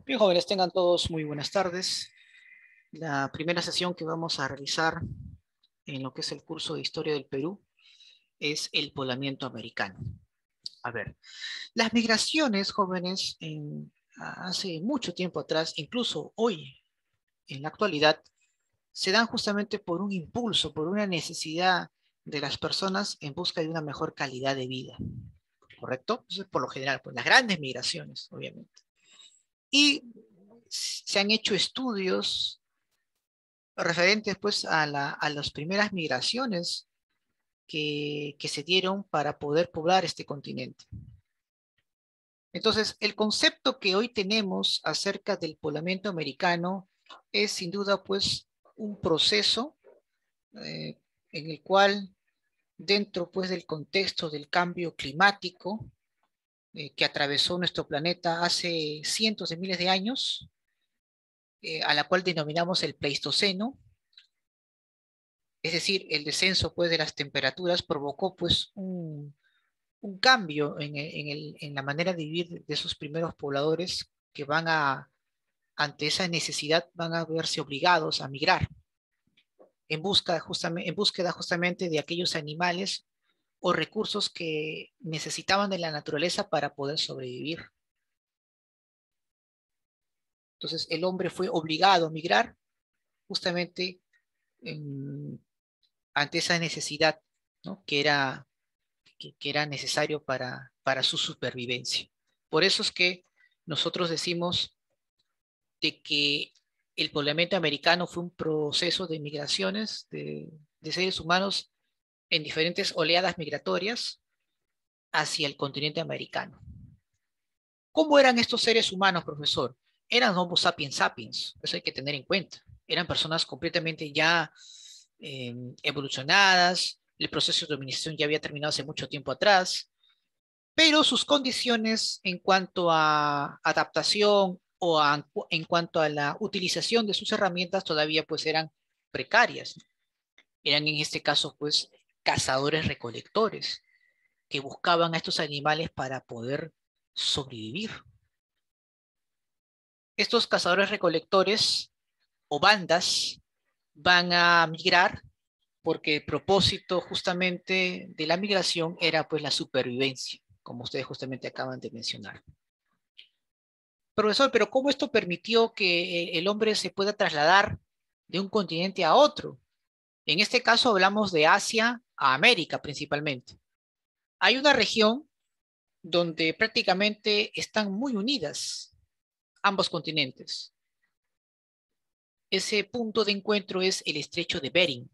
Bien, jóvenes, tengan todos muy buenas tardes. La primera sesión que vamos a realizar en lo que es el curso de Historia del Perú es el poblamiento americano. A ver, las migraciones, jóvenes, hace mucho tiempo atrás, incluso hoy, en la actualidad, se dan justamente por un impulso, por una necesidad de las personas en busca de una mejor calidad de vida, ¿correcto? Eso es por lo general, pues las grandes migraciones, obviamente. Y se han hecho estudios referentes pues a las primeras migraciones que se dieron para poder poblar este continente. Entonces, el concepto que hoy tenemos acerca del poblamiento americano es sin duda pues un proceso en el cual dentro pues del contexto del cambio climático que atravesó nuestro planeta hace cientos de miles de años, a la cual denominamos el Pleistoceno. Es decir, el descenso pues, de las temperaturas provocó pues, un cambio en la manera de vivir de esos primeros pobladores que ante esa necesidad, van a verse obligados a migrar en búsqueda justamente de aquellos animales o recursos que necesitaban de la naturaleza para poder sobrevivir. Entonces, el hombre fue obligado a migrar justamente en- ante esa necesidad, ¿no? Que era necesario para su supervivencia. Por eso es que nosotros decimos de que el poblamiento americano fue un proceso de migraciones de seres humanos en diferentes oleadas migratorias hacia el continente americano. ¿Cómo eran estos seres humanos, profesor? Eran Homo sapiens sapiens, eso hay que tener en cuenta. Eran personas completamente ya evolucionadas, el proceso de dominación ya había terminado hace mucho tiempo atrás, pero sus condiciones en cuanto a adaptación en cuanto a la utilización de sus herramientas todavía pues eran precarias. Eran en este caso pues cazadores recolectores que buscaban a estos animales para poder sobrevivir. Estos cazadores recolectores o bandas van a migrar porque el propósito justamente de la migración era pues la supervivencia, como ustedes justamente acaban de mencionar. Profesor, pero ¿cómo esto permitió que el hombre se pueda trasladar de un continente a otro? En este caso hablamos de Asia a América principalmente. Hay una región donde prácticamente están muy unidas ambos continentes. Ese punto de encuentro es el estrecho de Bering.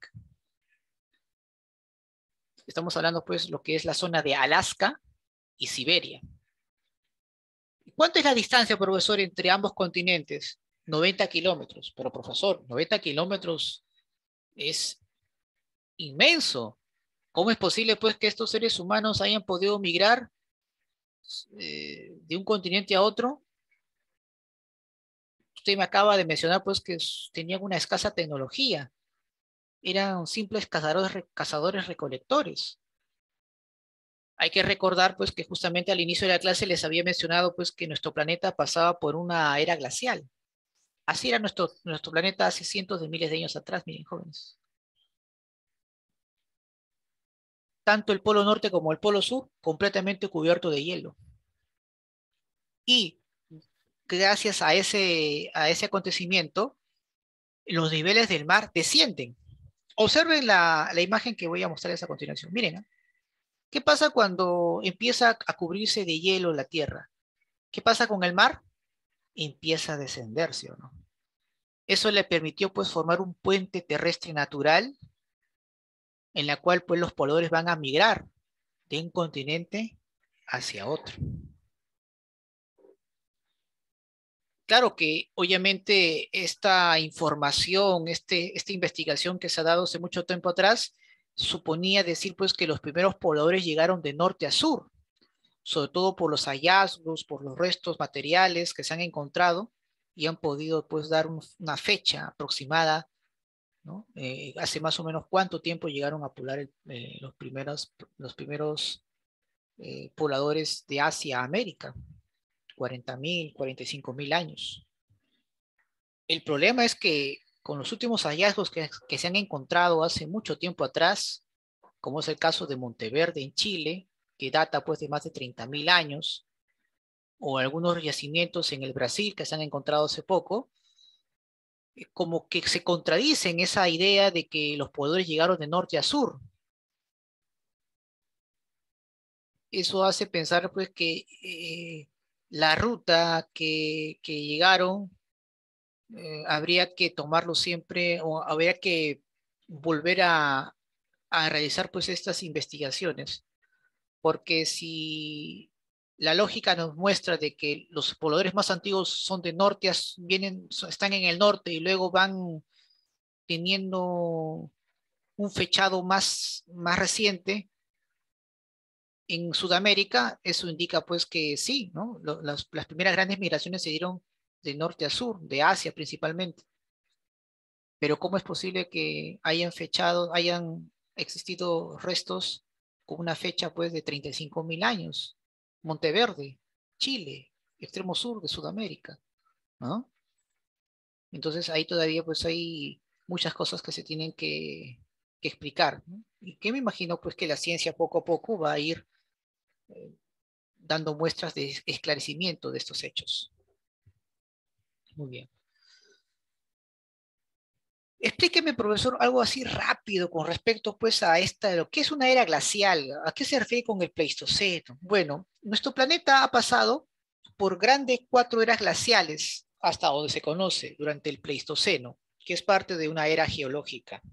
Estamos hablando pues lo que es la zona de Alaska y Siberia. ¿Cuánto es la distancia, profesor, entre ambos continentes? 90 kilómetros. Pero, profesor, 90 kilómetros es inmenso. ¿Cómo es posible, pues, que estos seres humanos hayan podido migrar de un continente a otro? Usted me acaba de mencionar, pues, que tenían una escasa tecnología. Eran simples cazadores recolectores. Hay que recordar, pues, que justamente al inicio de la clase les había mencionado, pues, que nuestro planeta pasaba por una era glacial. Así era nuestro planeta hace cientos de miles de años atrás, miren, jóvenes. Tanto el polo norte como el polo sur completamente cubierto de hielo. Y gracias a ese acontecimiento, los niveles del mar descienden. Observen la imagen que voy a mostrarles a continuación. Miren, ¿eh? ¿Qué pasa cuando empieza a cubrirse de hielo la Tierra? ¿Qué pasa con el mar? Empieza a descender, ¿sí o no? Eso le permitió pues formar un puente terrestre natural en la cual pues los pobladores van a migrar de un continente hacia otro. Claro que obviamente esta información, esta investigación que se ha dado hace mucho tiempo atrás, suponía decir pues que los primeros pobladores llegaron de norte a sur, sobre todo por los hallazgos, por los restos materiales que se han encontrado y han podido pues dar una fecha aproximada, ¿no? Hace más o menos cuánto tiempo llegaron a poblar los primeros pobladores de Asia a América. 40.000, 45.000 años. El problema es que con los últimos hallazgos que se han encontrado hace mucho tiempo atrás, como es el caso de Monteverde en Chile, que data pues de más de 30.000 años, o algunos yacimientos en el Brasil que se han encontrado hace poco, como que se contradicen esa idea de que los pobladores llegaron de norte a sur. Eso hace pensar pues que la ruta que llegaron habría que tomarlo siempre o habría que volver a realizar pues estas investigaciones, porque si la lógica nos muestra de que los pobladores más antiguos son de norte, están en el norte y luego van teniendo un fechado más reciente en Sudamérica, eso indica pues que sí, ¿no? Las primeras grandes migraciones se dieron de norte a sur, de Asia principalmente. Pero ¿cómo es posible que hayan existido restos con una fecha pues de 35.000 años? Monteverde, Chile, extremo sur de Sudamérica, ¿no? Entonces ahí todavía pues hay muchas cosas que se tienen que explicar, ¿no? Y que me imagino pues que la ciencia poco a poco va a ir eh, dando muestras de esclarecimiento de estos hechos. Muy bien. Explíqueme, profesor, algo así rápido con respecto pues a lo que es una era glacial. ¿A qué se refiere con el Pleistoceno? Bueno, nuestro planeta ha pasado por grandes 4 eras glaciales hasta donde se conoce durante el Pleistoceno, que es parte de una era geológica.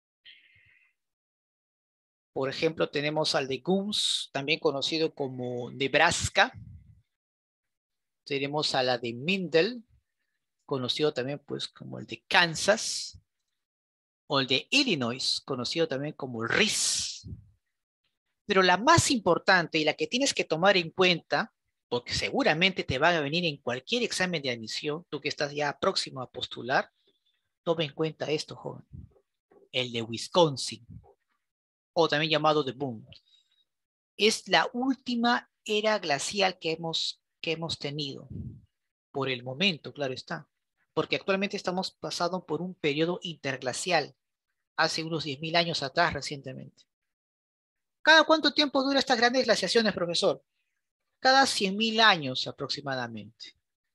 Por ejemplo, tenemos al de Gumbs, también conocido como Nebraska. Tenemos a la de Mindel, conocido también pues como el de Kansas, o el de Illinois, conocido también como el RIS. Pero la más importante y la que tienes que tomar en cuenta, porque seguramente te van a venir en cualquier examen de admisión, tú que estás ya próximo a postular, toma en cuenta esto, joven, el de Wisconsin, o también llamado de Boone. Es la última era glacial que hemos tenido, por el momento, claro está, porque actualmente estamos pasando por un periodo interglacial, hace unos 10.000 años atrás recientemente. ¿Cada cuánto tiempo dura estas grandes glaciaciones, profesor? Cada 100.000 años aproximadamente.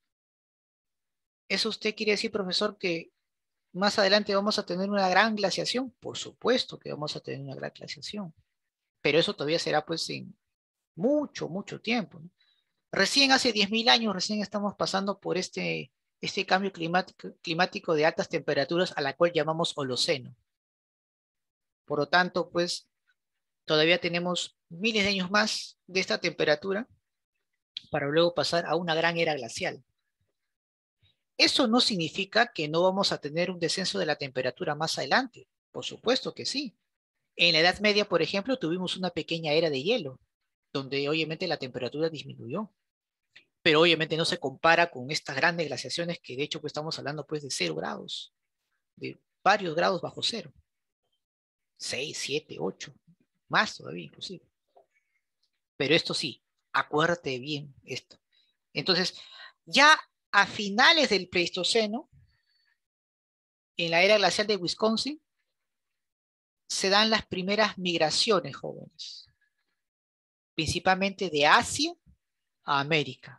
¿Eso usted quiere decir, profesor, que más adelante vamos a tener una gran glaciación? Por supuesto que vamos a tener una gran glaciación, pero eso todavía será pues en mucho, mucho tiempo, ¿no? Recién hace 10.000 años, recién estamos pasando por este cambio climático de altas temperaturas a la cual llamamos Holoceno. Por lo tanto, pues todavía tenemos miles de años más de esta temperatura para luego pasar a una gran era glacial. Eso no significa que no vamos a tener un descenso de la temperatura más adelante. Por supuesto que sí. En la Edad Media, por ejemplo, tuvimos una pequeña era de hielo, donde obviamente la temperatura disminuyó, pero obviamente no se compara con estas grandes glaciaciones que de hecho pues estamos hablando pues de 0 grados, de varios grados bajo cero, 6, 7, 8, más todavía inclusive. Pero esto sí, acuérdate bien esto. Entonces, ya a finales del Pleistoceno, en la era glacial de Wisconsin, se dan las primeras migraciones jóvenes, principalmente de Asia a América,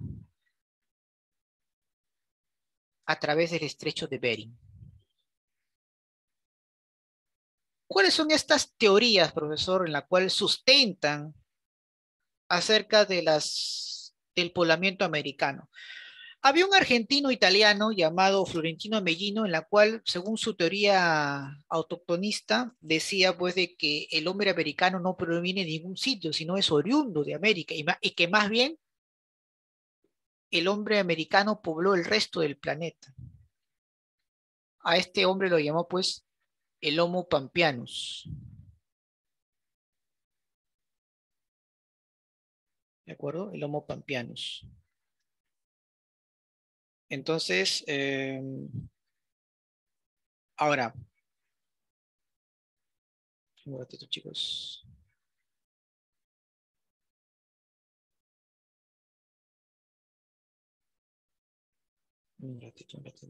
a través del estrecho de Bering. ¿Cuáles son estas teorías, profesor, en la cual sustentan acerca del poblamiento americano? Había un argentino italiano llamado Florentino Amellino, en la cual, según su teoría autoctonista, decía pues de que el hombre americano no proviene de ningún sitio, sino es oriundo de América, y que más bien el hombre americano pobló el resto del planeta. A este hombre lo llamó pues el Homo Pampeanus. ¿De acuerdo? El Homo Pampeanus. Entonces, ahora, un ratito, chicos. Un ratito, un ratito.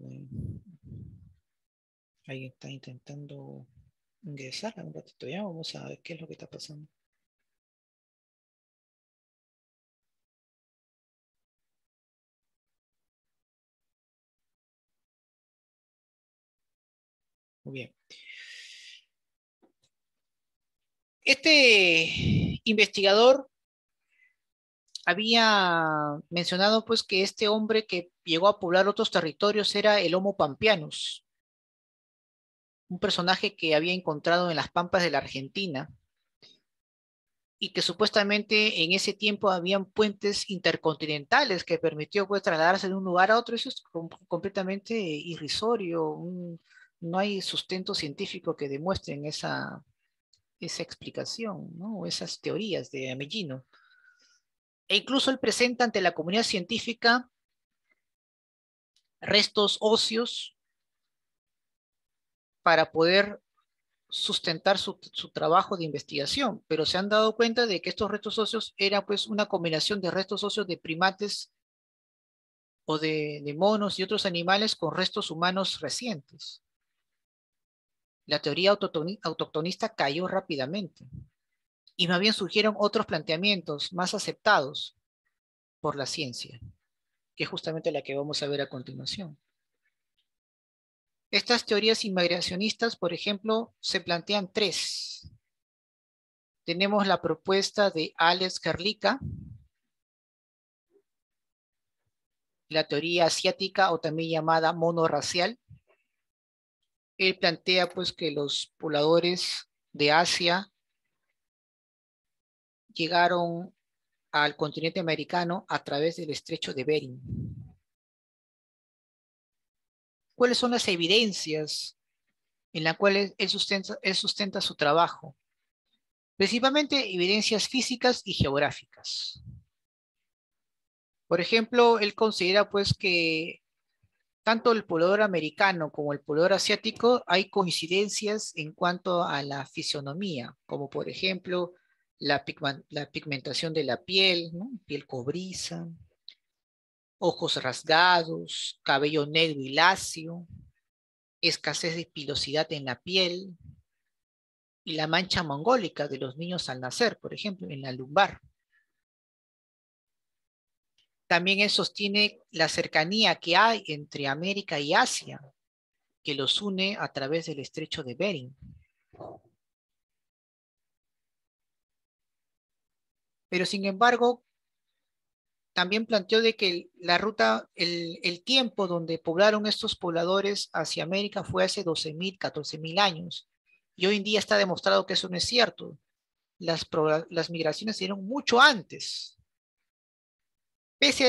Alguien está intentando ingresar un ratito. Ya vamos a ver qué es lo que está pasando. Muy bien. Este investigador había mencionado pues que este hombre que llegó a poblar otros territorios era el Homo Pampeanus, un personaje que había encontrado en las pampas de la Argentina y que supuestamente en ese tiempo habían puentes intercontinentales que permitió pues trasladarse de un lugar a otro. Eso es completamente irrisorio, no hay sustento científico que demuestren esa explicación, ¿no? O esas teorías de Amellino. E incluso él presenta ante la comunidad científica restos óseos para poder sustentar su trabajo de investigación, pero se han dado cuenta de que estos restos óseos eran pues una combinación de restos óseos de primates o de monos y otros animales con restos humanos recientes. La teoría autoctonista cayó rápidamente y más bien surgieron otros planteamientos más aceptados por la ciencia, que es justamente la que vamos a ver a continuación. Estas teorías inmigracionistas, por ejemplo, se plantean tres. Tenemos la propuesta de Alex Kerlicka, la teoría asiática o también llamada monorracial. Él plantea pues que los pobladores de Asia llegaron al continente americano a través del estrecho de Bering. ¿Cuáles son las evidencias en las cuales él sustenta su trabajo? Principalmente evidencias físicas y geográficas. Por ejemplo, él considera pues que tanto el poblador americano como el poblador asiático hay coincidencias en cuanto a la fisionomía, como por ejemplo la pigmentación de la piel, ¿no? Piel cobriza, ojos rasgados, cabello negro y lacio, escasez de pilosidad en la piel y la mancha mongólica de los niños al nacer, por ejemplo, en la lumbar. También él sostiene la cercanía que hay entre América y Asia, que los une a través del estrecho de Bering. Pero sin embargo, también planteó de que la ruta, el tiempo donde poblaron estos pobladores hacia América fue hace 12.000, 14.000 años. Y hoy en día está demostrado que eso no es cierto. Las migraciones se dieron mucho antes. Pese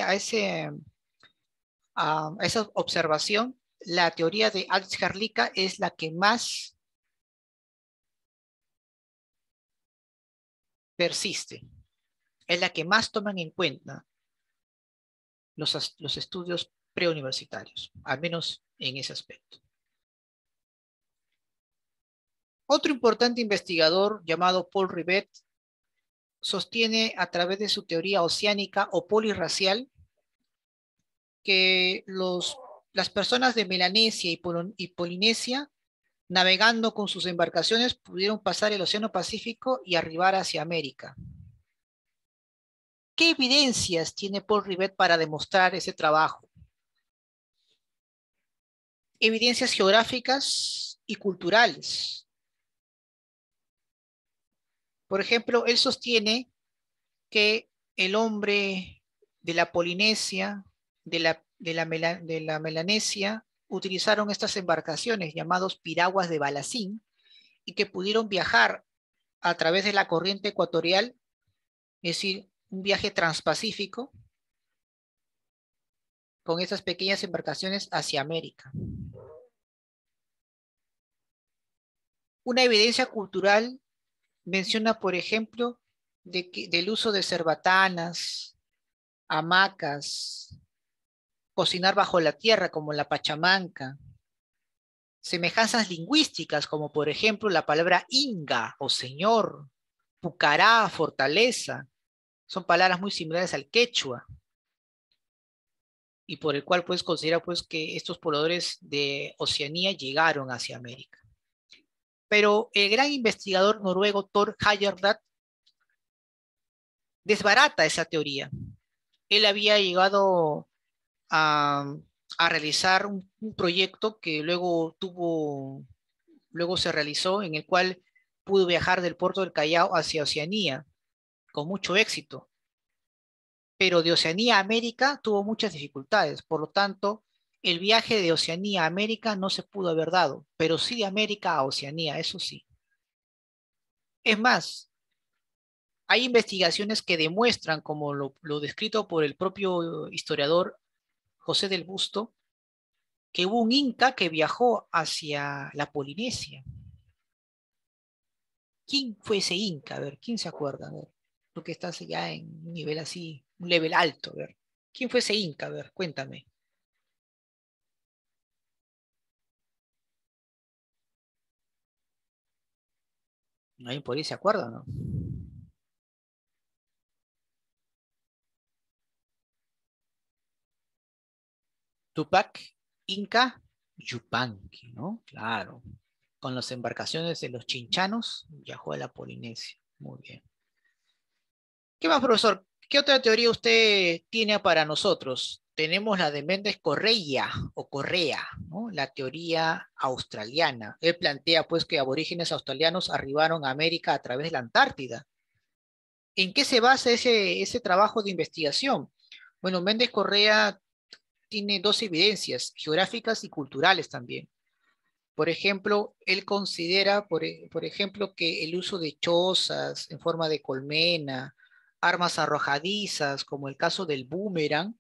a esa observación, la teoría de Alex-Herlika es la que más persiste, es la que más toman en cuenta los estudios preuniversitarios, al menos en ese aspecto. Otro importante investigador llamado Paul Rivet sostiene a través de su teoría oceánica o polirracial que las personas de Melanesia y Polinesia, navegando con sus embarcaciones, pudieron pasar el Océano Pacífico y arribar hacia América. ¿Qué evidencias tiene Paul Rivet para demostrar ese trabajo? Evidencias geográficas y culturales. Por ejemplo, él sostiene que el hombre de la Polinesia, de la Melanesia, utilizaron estas embarcaciones llamados piraguas de Balacín y que pudieron viajar a través de la corriente ecuatorial, es decir, un viaje transpacífico con estas pequeñas embarcaciones hacia América. Una evidencia cultural menciona, por ejemplo, del uso de cerbatanas, hamacas, cocinar bajo la tierra como la pachamanca, semejanzas lingüísticas como por ejemplo la palabra inga o señor, pucará, fortaleza, son palabras muy similares al quechua. y por el cual pues considera pues que estos pobladores de Oceanía llegaron hacia América. Pero el gran investigador noruego Thor Heyerdahl desbarata esa teoría. Él había llegado a, a realizar un proyecto que luego se realizó, en el cual pudo viajar del puerto del Callao hacia Oceanía con mucho éxito, pero de Oceanía a América tuvo muchas dificultades. Por lo tanto, el viaje de Oceanía a América no se pudo haber dado, pero sí de América a Oceanía, eso sí. Es más, hay investigaciones que demuestran, como lo descrito por el propio historiador José del Busto, que hubo un inca que viajó hacia la Polinesia. ¿Quién fue ese inca? A ver, ¿quién se acuerda? A ver, tú que estás ya en un nivel así, un nivel alto, a ver. ¿Quién fue ese inca? A ver, cuéntame. ¿Alguien por ahí se acuerda, no? Tupac, Inca, Yupanqui, ¿no? Claro. Con las embarcaciones de los chinchanos, viajó a la Polinesia. Muy bien. ¿Qué más, profesor? ¿Qué otra teoría usted tiene para nosotros? Tenemos la de Méndez Correia o Correa, ¿no? La teoría australiana. Él plantea pues que aborígenes australianos arribaron a América a través de la Antártida. ¿En qué se basa ese trabajo de investigación? Bueno, Méndez Correa tiene dos evidencias, geográficas y culturales también. Por ejemplo, él considera, por ejemplo, que el uso de chozas en forma de colmena, armas arrojadizas, como el caso del boomerang,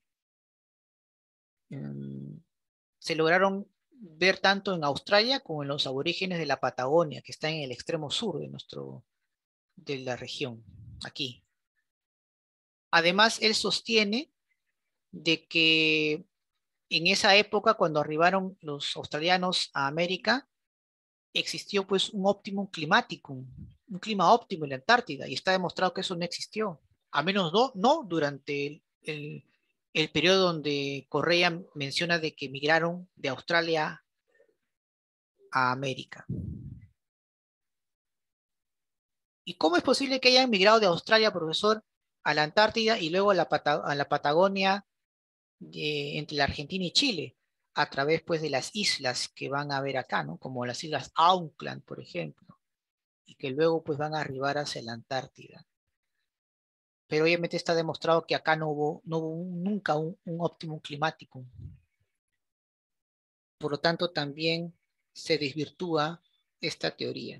mm, se lograron ver tanto en Australia como en los aborígenes de la Patagonia, que están en el extremo sur de la región, aquí. Además, él sostiene de que en esa época, cuando arribaron los australianos a América, existió pues un óptimo climático, un clima óptimo en la Antártida, y está demostrado que eso no existió, a menos no durante el periodo donde Correa menciona de que migraron de Australia a América. ¿Y cómo es posible que hayan migrado de Australia, profesor, a la Antártida y luego a la Patagonia entre la Argentina y Chile? A través pues de las islas que van a ver acá, ¿no? Como las islas Auckland, por ejemplo, y que luego pues van a arribar hacia la Antártida. Pero obviamente está demostrado que acá no hubo nunca un óptimo climático. Por lo tanto, también se desvirtúa esta teoría.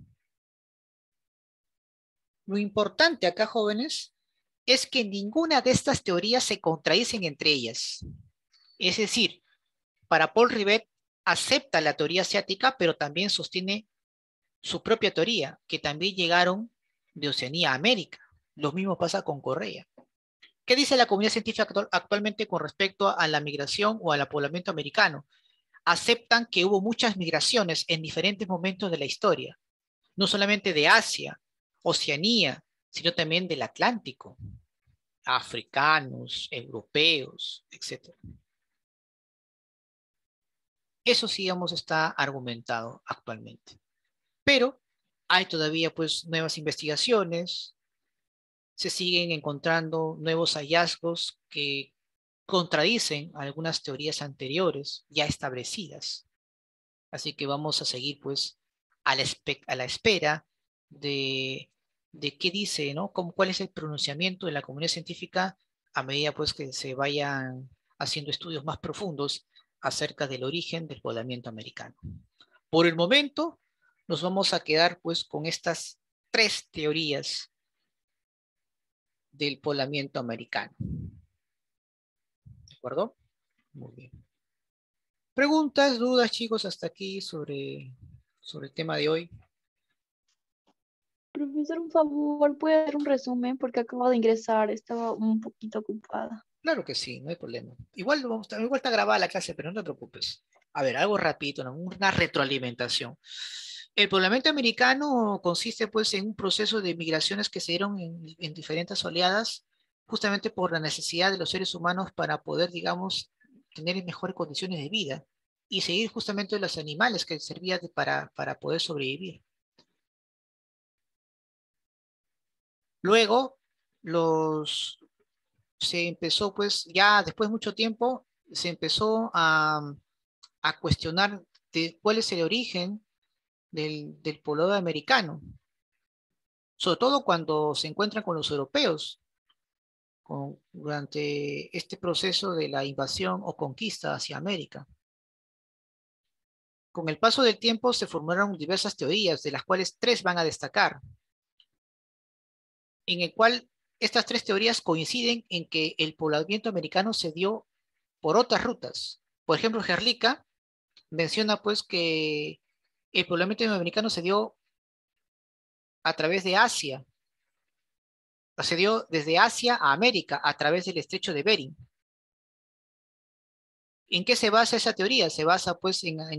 Lo importante acá, jóvenes, es que ninguna de estas teorías se contradicen entre ellas. Es decir, para Paul Rivet acepta la teoría asiática, pero también sostiene su propia teoría, que también llegaron de Oceanía a América. Lo mismo pasa con Correa. ¿Qué dice la comunidad científica actualmente con respecto a la migración o al poblamiento americano? Aceptan que hubo muchas migraciones en diferentes momentos de la historia, no solamente de Asia, Oceanía, sino también del Atlántico, africanos, europeos, etc. Eso sí, digamos, está argumentado actualmente. Pero hay todavía pues nuevas investigaciones, se siguen encontrando nuevos hallazgos que contradicen algunas teorías anteriores ya establecidas. Así que vamos a seguir pues a la espera de qué dice, ¿no? Cuál es el pronunciamiento de la comunidad científica a medida pues que se vayan haciendo estudios más profundos acerca del origen del poblamiento americano. Por el momento, nos vamos a quedar pues con estas tres teorías del poblamiento americano. ¿De acuerdo? Muy bien. Preguntas, dudas, chicos, hasta aquí sobre el tema de hoy. Profesor, un favor, ¿puede dar un resumen? Porque acabo de ingresar, estaba un poquito ocupada. Claro que sí, no hay problema. Igual está grabada la clase, pero no te preocupes. A ver, algo rapidito, ¿no? Una retroalimentación. El poblamiento americano consiste pues en un proceso de migraciones que se dieron en diferentes oleadas justamente por la necesidad de los seres humanos para poder, digamos, tener mejores condiciones de vida y seguir justamente los animales que servían para poder sobrevivir. Luego, se empezó, pues, ya después de mucho tiempo, se empezó a cuestionar de cuál es el origen del poblado americano, sobre todo cuando se encuentran con los europeos durante este proceso de la invasión o conquista hacia América. Con el paso del tiempo se formaron diversas teorías, de las cuales tres van a destacar, en el cual estas tres teorías coinciden en que el poblamiento americano se dio por otras rutas. Por ejemplo, Gerlica menciona pues que el poblamiento americano se dio a través de Asia, se dio desde Asia a América a través del estrecho de Bering. ¿En qué se basa esa teoría? Se basa pues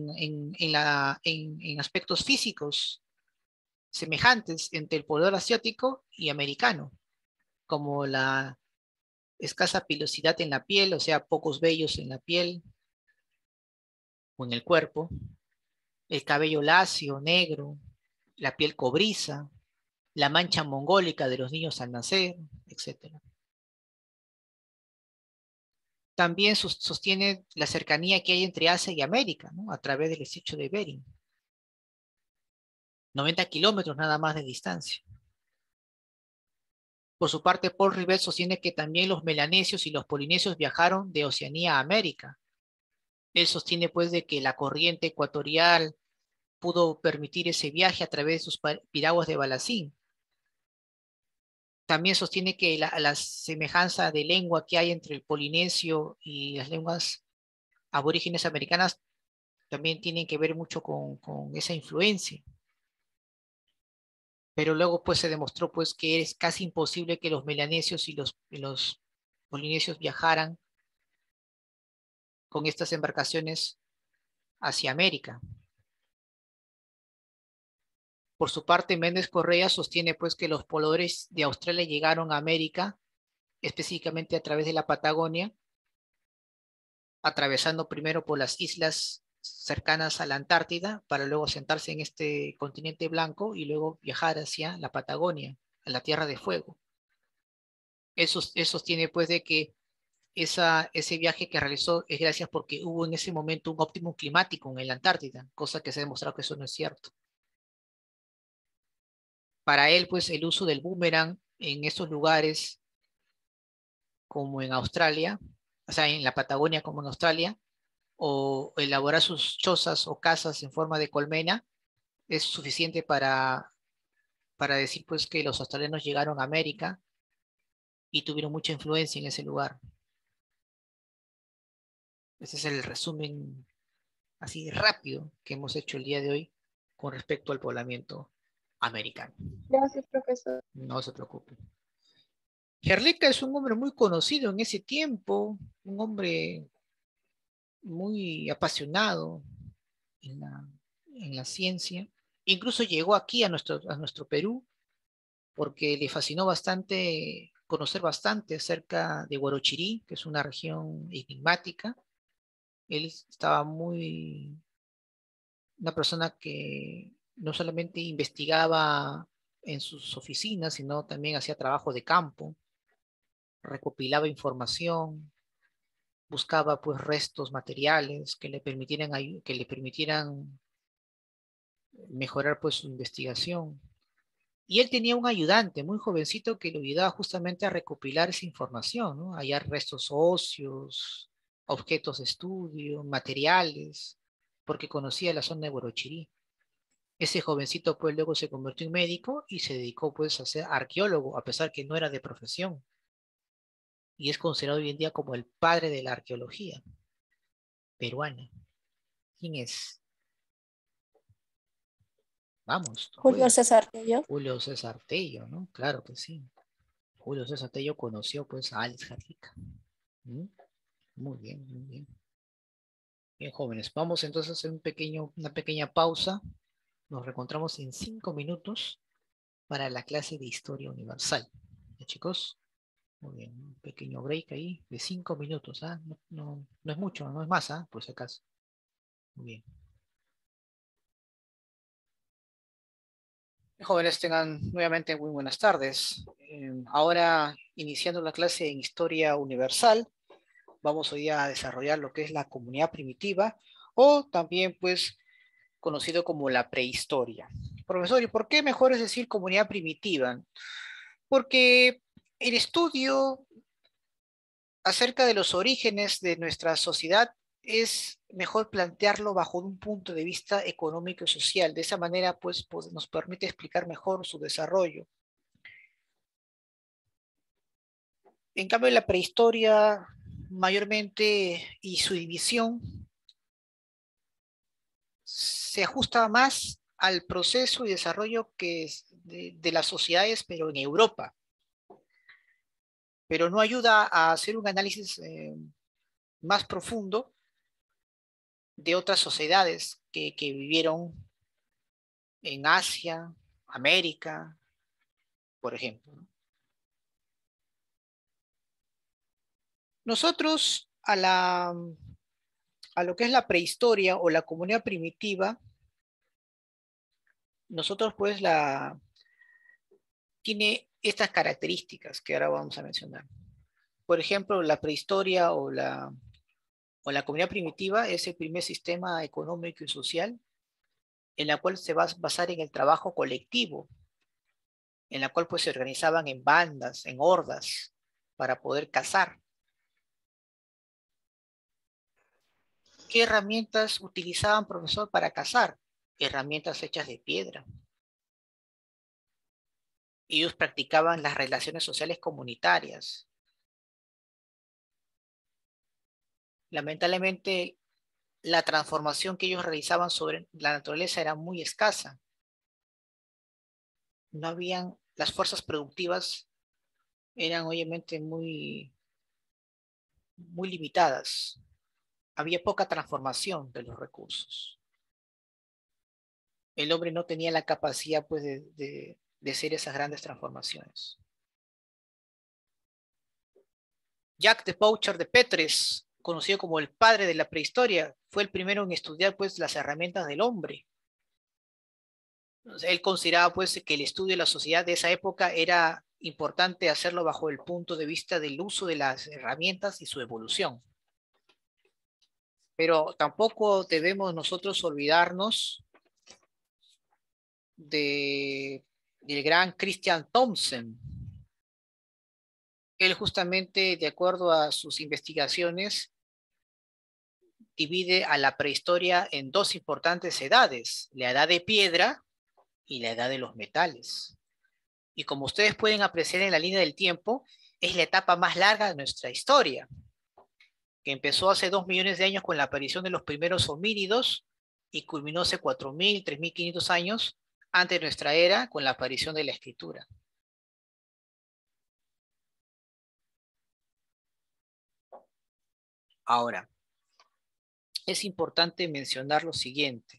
en aspectos físicos semejantes entre el poblado asiático y americano, como la escasa pilosidad en la piel, o sea, pocos vellos en la piel o en el cuerpo, el cabello lacio, negro, la piel cobriza, la mancha mongólica de los niños al nacer, etc. También sostiene la cercanía que hay entre Asia y América, ¿no? A través del estrecho de Bering. 90 kilómetros nada más de distancia. Por su parte, Paul Rivet sostiene que también los melanesios y los polinesios viajaron de Oceanía a América. Él sostiene pues de que la corriente ecuatorial pudo permitir ese viaje a través de sus piraguas de Balacín. También sostiene que la semejanza de lengua que hay entre el polinesio y las lenguas aborígenes americanas también tienen que ver mucho con esa influencia. Pero luego pues se demostró pues que es casi imposible que los melanesios y los polinesios viajaran con estas embarcaciones hacia América. Por su parte, Méndez Correa sostiene pues que los pobladores de Australia llegaron a América específicamente a través de la Patagonia, atravesando primero por las islas cercanas a la Antártida para luego sentarse en este continente blanco y luego viajar hacia la Patagonia, a la Tierra de Fuego. Eso sostiene pues de que ese viaje que realizó es gracias porque hubo en ese momento un óptimo climático en la Antártida, cosa que se ha demostrado que eso no es cierto. Para él, pues, el uso del boomerang en estos lugares, como en Australia, o sea, en la Patagonia como en Australia, o elaborar sus chozas o casas en forma de colmena, es suficiente para decir, pues, que los australianos llegaron a América y tuvieron mucha influencia en ese lugar. Ese es el resumen así rápido que hemos hecho el día de hoy con respecto al poblamiento americano. Gracias, profesor. No se preocupe. Gerlica es un hombre muy conocido en ese tiempo, un hombre muy apasionado en la ciencia. Incluso llegó aquí a nuestro Perú porque le fascinó bastante conocer bastante acerca de Huarochirí, que es una región enigmática. Él estaba una persona que no solamente investigaba en sus oficinas, sino también hacía trabajo de campo, recopilaba información, buscaba pues restos materiales que le permitieran mejorar pues su investigación. Y él tenía un ayudante muy jovencito que le ayudaba justamente a recopilar esa información, ¿no? Hallar restos óseos, objetos de estudio, materiales, porque conocía la zona de Huarochirí. Ese jovencito pues luego se convirtió en médico y se dedicó pues a ser arqueólogo, a pesar que no era de profesión. Y es considerado hoy en día como el padre de la arqueología peruana. ¿Quién es? Vamos, Julio pues. César Tello. Julio César Tello, ¿no? Claro que sí. Julio César Tello conoció pues a Alex Jarrica. ¿Mm? Muy bien, muy bien. Bien, jóvenes. Vamos entonces a hacer una pequeña pausa. Nos reencontramos en 5 minutos para la clase de Historia Universal. ¿Ya, chicos? Muy bien, un pequeño break ahí de 5 minutos, ¿ah? No es mucho, no es más, ¿ah? Por si acaso. Muy bien. Jóvenes, tengan nuevamente muy buenas tardes. Ahora, iniciando la clase en Historia Universal, vamos hoy a desarrollar lo que es la comunidad primitiva o también, pues, conocido como la prehistoria. Profesor, ¿y por qué mejor es decir comunidad primitiva? Porque el estudio acerca de los orígenes de nuestra sociedad es mejor plantearlo bajo un punto de vista económico y social. De esa manera, pues nos permite explicar mejor su desarrollo. En cambio, la prehistoria mayormente y su división se ajusta más al proceso y desarrollo que es de las sociedades, pero en Europa. Pero no ayuda a hacer un análisis más profundo de otras sociedades que vivieron en Asia, América, por ejemplo. Nosotros a lo que es la prehistoria o la comunidad primitiva, nosotros pues tiene estas características que ahora vamos a mencionar. Por ejemplo, la prehistoria o la comunidad primitiva es el primer sistema económico y social en la cual se va a basar en el trabajo colectivo, en la cual pues se organizaban en bandas, en hordas, para poder cazar. ¿Qué herramientas utilizaban, profesor, para cazar? Herramientas hechas de piedra. Ellos practicaban las relaciones sociales comunitarias. Lamentablemente, la transformación que ellos realizaban sobre la naturaleza era muy escasa. No habían, las fuerzas productivas eran obviamente muy limitadas. Había poca transformación de los recursos. El hombre no tenía la capacidad pues de hacer esas grandes transformaciones. Jacques de Pouchard de Petres, conocido como el padre de la prehistoria, fue el primero en estudiar pues las herramientas del hombre. Él consideraba pues que el estudio de la sociedad de esa época era importante hacerlo bajo el punto de vista del uso de las herramientas y su evolución. Pero tampoco debemos nosotros olvidarnos del gran Christian Thompson. Él justamente, de acuerdo a sus investigaciones, divide a la prehistoria en dos importantes edades, la edad de piedra y la edad de los metales. Y como ustedes pueden apreciar en la línea del tiempo, es la etapa más larga de nuestra historia, que empezó hace 2 millones de años con la aparición de los primeros homínidos y culminó hace 4.000, 3.500 años antes de nuestra era con la aparición de la escritura. Ahora, es importante mencionar lo siguiente.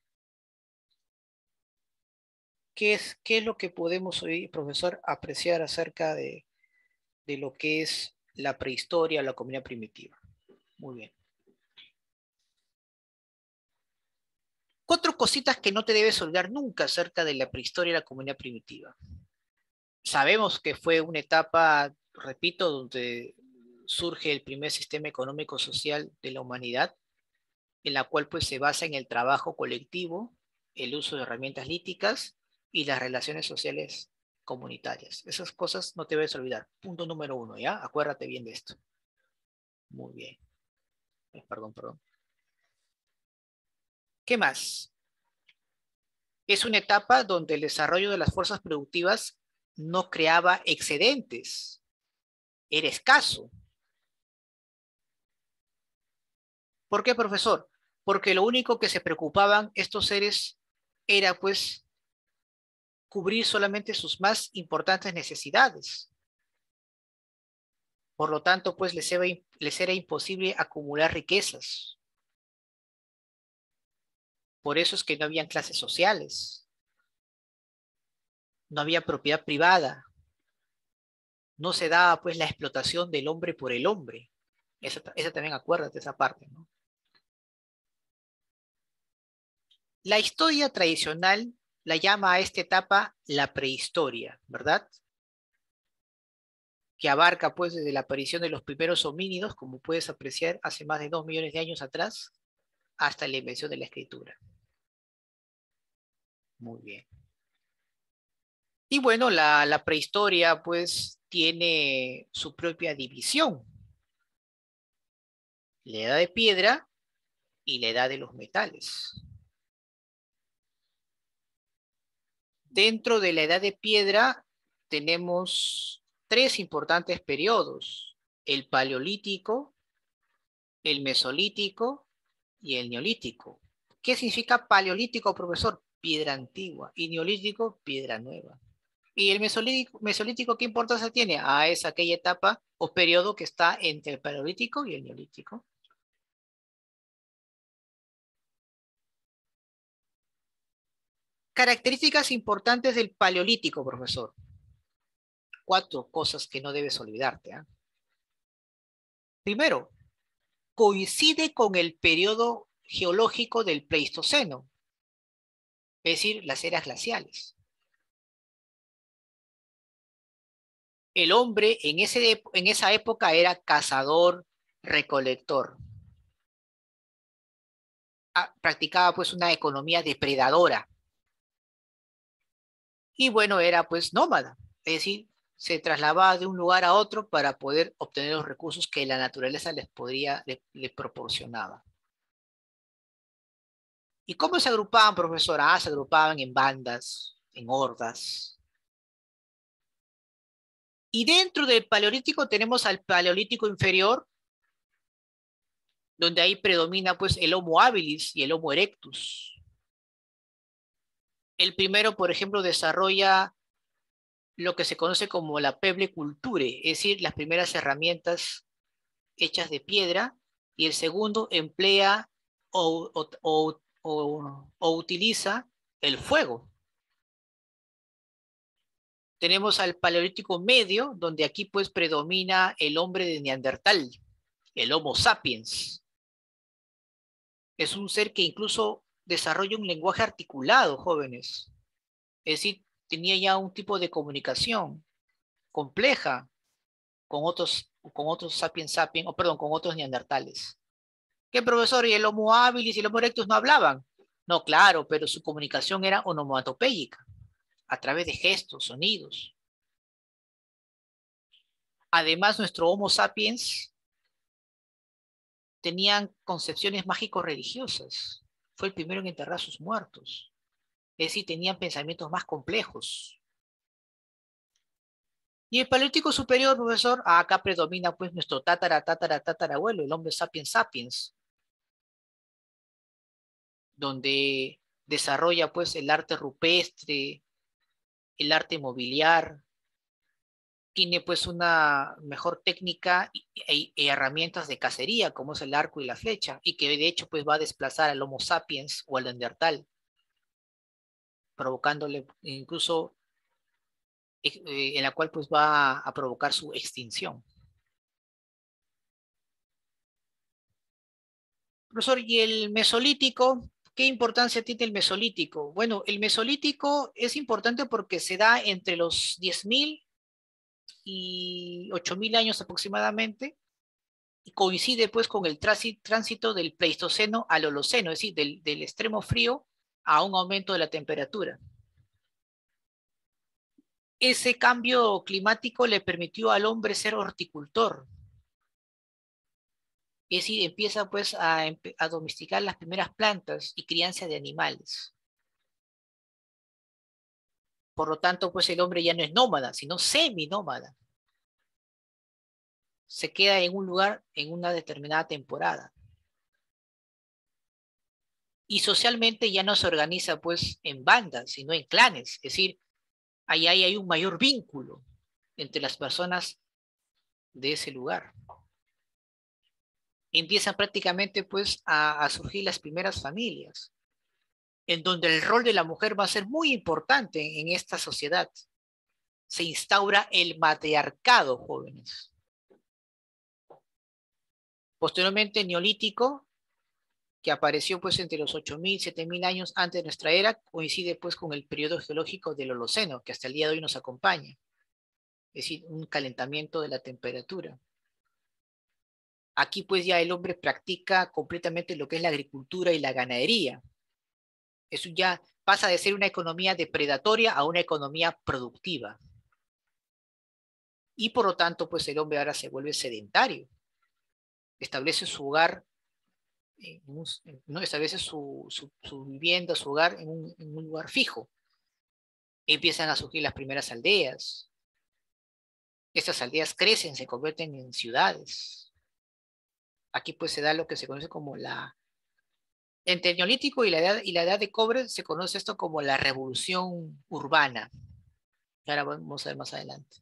¿Qué es lo que podemos hoy, profesor, apreciar acerca de lo que es la prehistoria o la comunidad primitiva? Muy bien. 4 cositas que no te debes olvidar nunca acerca de la prehistoria y la comunidad primitiva. Sabemos que fue una etapa, repito, donde surge el primer sistema económico social de la humanidad, en la cual pues se basa en el trabajo colectivo, el uso de herramientas líticas y las relaciones sociales comunitarias. Esas cosas no te debes olvidar. Punto número 1, ¿ya? Acuérdate bien de esto. Muy bien. Perdón. ¿Qué más? Es una etapa donde el desarrollo de las fuerzas productivas no creaba excedentes, era escaso. ¿Por qué, profesor? Porque lo único que se preocupaban estos seres era pues cubrir solamente sus más importantes necesidades. Por lo tanto, pues les era imposible acumular riquezas. Por eso es que no habían clases sociales, no había propiedad privada, no se daba pues la explotación del hombre por el hombre. Esa también acuérdate esa parte, ¿no? La historia tradicional la llama a esta etapa la prehistoria, ¿verdad? Que abarca pues desde la aparición de los primeros homínidos, como puedes apreciar, hace más de 2 millones de años atrás, hasta la invención de la escritura. Muy bien. Y bueno, la prehistoria pues tiene su propia división. La edad de piedra y la edad de los metales. Dentro de la edad de piedra tenemos 3 importantes periodos: el paleolítico, el mesolítico y el neolítico. ¿Qué significa paleolítico, profesor? Piedra antigua. Y neolítico, piedra nueva. ¿Y el mesolítico qué importancia tiene? Ah, es aquella etapa o periodo que está entre el paleolítico y el neolítico. Características importantes del paleolítico, profesor. 4 cosas que no debes olvidarte, ¿eh? Primero, coincide con el periodo geológico del Pleistoceno, es decir, las eras glaciales. El hombre en esa época era cazador, recolector. Practicaba pues una economía depredadora. Y bueno, era pues nómada, es decir, se trasladaba de un lugar a otro para poder obtener los recursos que la naturaleza les proporcionaba. ¿Y cómo se agrupaban, profesor? Se agrupaban en bandas, en hordas. Y dentro del paleolítico tenemos al paleolítico inferior, donde ahí predomina pues el Homo habilis y el Homo erectus. El primero, por ejemplo, desarrolla lo que se conoce como la pebble culture, es decir, las primeras herramientas hechas de piedra, y el segundo emplea o utiliza el fuego. Tenemos al paleolítico medio, donde aquí pues predomina el hombre de Neandertal, el Homo sapiens. Es un ser que incluso desarrolla un lenguaje articulado, jóvenes. Es decir, tenía ya un tipo de comunicación compleja con otros sapiens sapiens, o perdón, con otros neandertales. ¿Qué, profesor? ¿Y el Homo habilis y el Homo erectus no hablaban? No, claro, pero su comunicación era onomatopéyica, a través de gestos, sonidos. Además, nuestro Homo sapiens tenían concepciones mágico-religiosas. Fue el primero en enterrar a sus muertos. Es decir, tenían pensamientos más complejos. Y el paleolítico superior, profesor, acá predomina pues nuestro tatarabuelo, el hombre sapiens sapiens, donde desarrolla pues el arte rupestre, el arte mobiliar, tiene pues una mejor técnica y herramientas de cacería, como es el arco y la flecha, y que de hecho pues va a desplazar al Homo sapiens o al Neandertal, provocándole incluso en la cual pues va a provocar su extinción. Profesor, ¿y el mesolítico? ¿Qué importancia tiene el mesolítico? Bueno, el mesolítico es importante porque se da entre los 10.000 y 8.000 años aproximadamente, y coincide pues con el tránsito del Pleistoceno al Holoceno, es decir, del extremo frío a un aumento de la temperatura. Ese cambio climático le permitió al hombre ser horticultor, es decir, empieza pues a domesticar las primeras plantas y crianza de animales. Por lo tanto, pues el hombre ya no es nómada, sino seminómada. Se queda en un lugar en una determinada temporada. Y socialmente ya no se organiza pues en bandas, sino en clanes. Es decir, ahí hay un mayor vínculo entre las personas de ese lugar. Empiezan prácticamente pues a surgir las primeras familias, en donde el rol de la mujer va a ser muy importante en esta sociedad. Se instaura el matriarcado, jóvenes. Posteriormente, el Neolítico, que apareció pues entre los 8.000, 7.000 años antes de nuestra era, coincide pues con el periodo geológico del Holoceno, que hasta el día de hoy nos acompaña. Es decir, un calentamiento de la temperatura. Aquí pues ya el hombre practica completamente lo que es la agricultura y la ganadería. Eso ya pasa de ser una economía depredatoria a una economía productiva. Y por lo tanto, pues el hombre ahora se vuelve sedentario. Establece su hogar, ¿no? Establece su vivienda, su hogar en un lugar fijo. Empiezan a surgir las primeras aldeas. Estas aldeas crecen, se convierten en ciudades. Aquí pues se da lo que se conoce como entre el Neolítico y la edad de cobre se conoce esto como la revolución urbana. Ahora vamos a ver más adelante.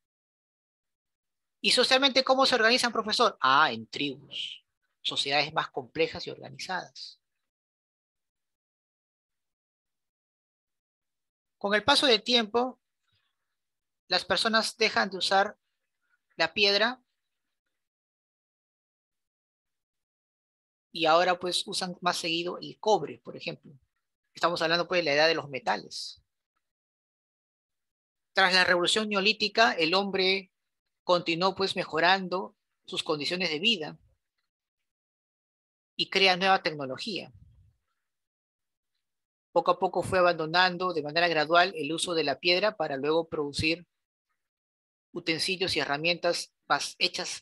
¿Y socialmente cómo se organizan, profesor? Ah, en tribus, sociedades más complejas y organizadas. Con el paso del tiempo, las personas dejan de usar la piedra y ahora pues usan más seguido el cobre, por ejemplo. Estamos hablando pues de la edad de los metales. Tras la revolución neolítica, el hombre continuó pues mejorando sus condiciones de vida y crea nueva tecnología. Poco a poco fue abandonando de manera gradual el uso de la piedra para luego producir utensilios y herramientas más hechas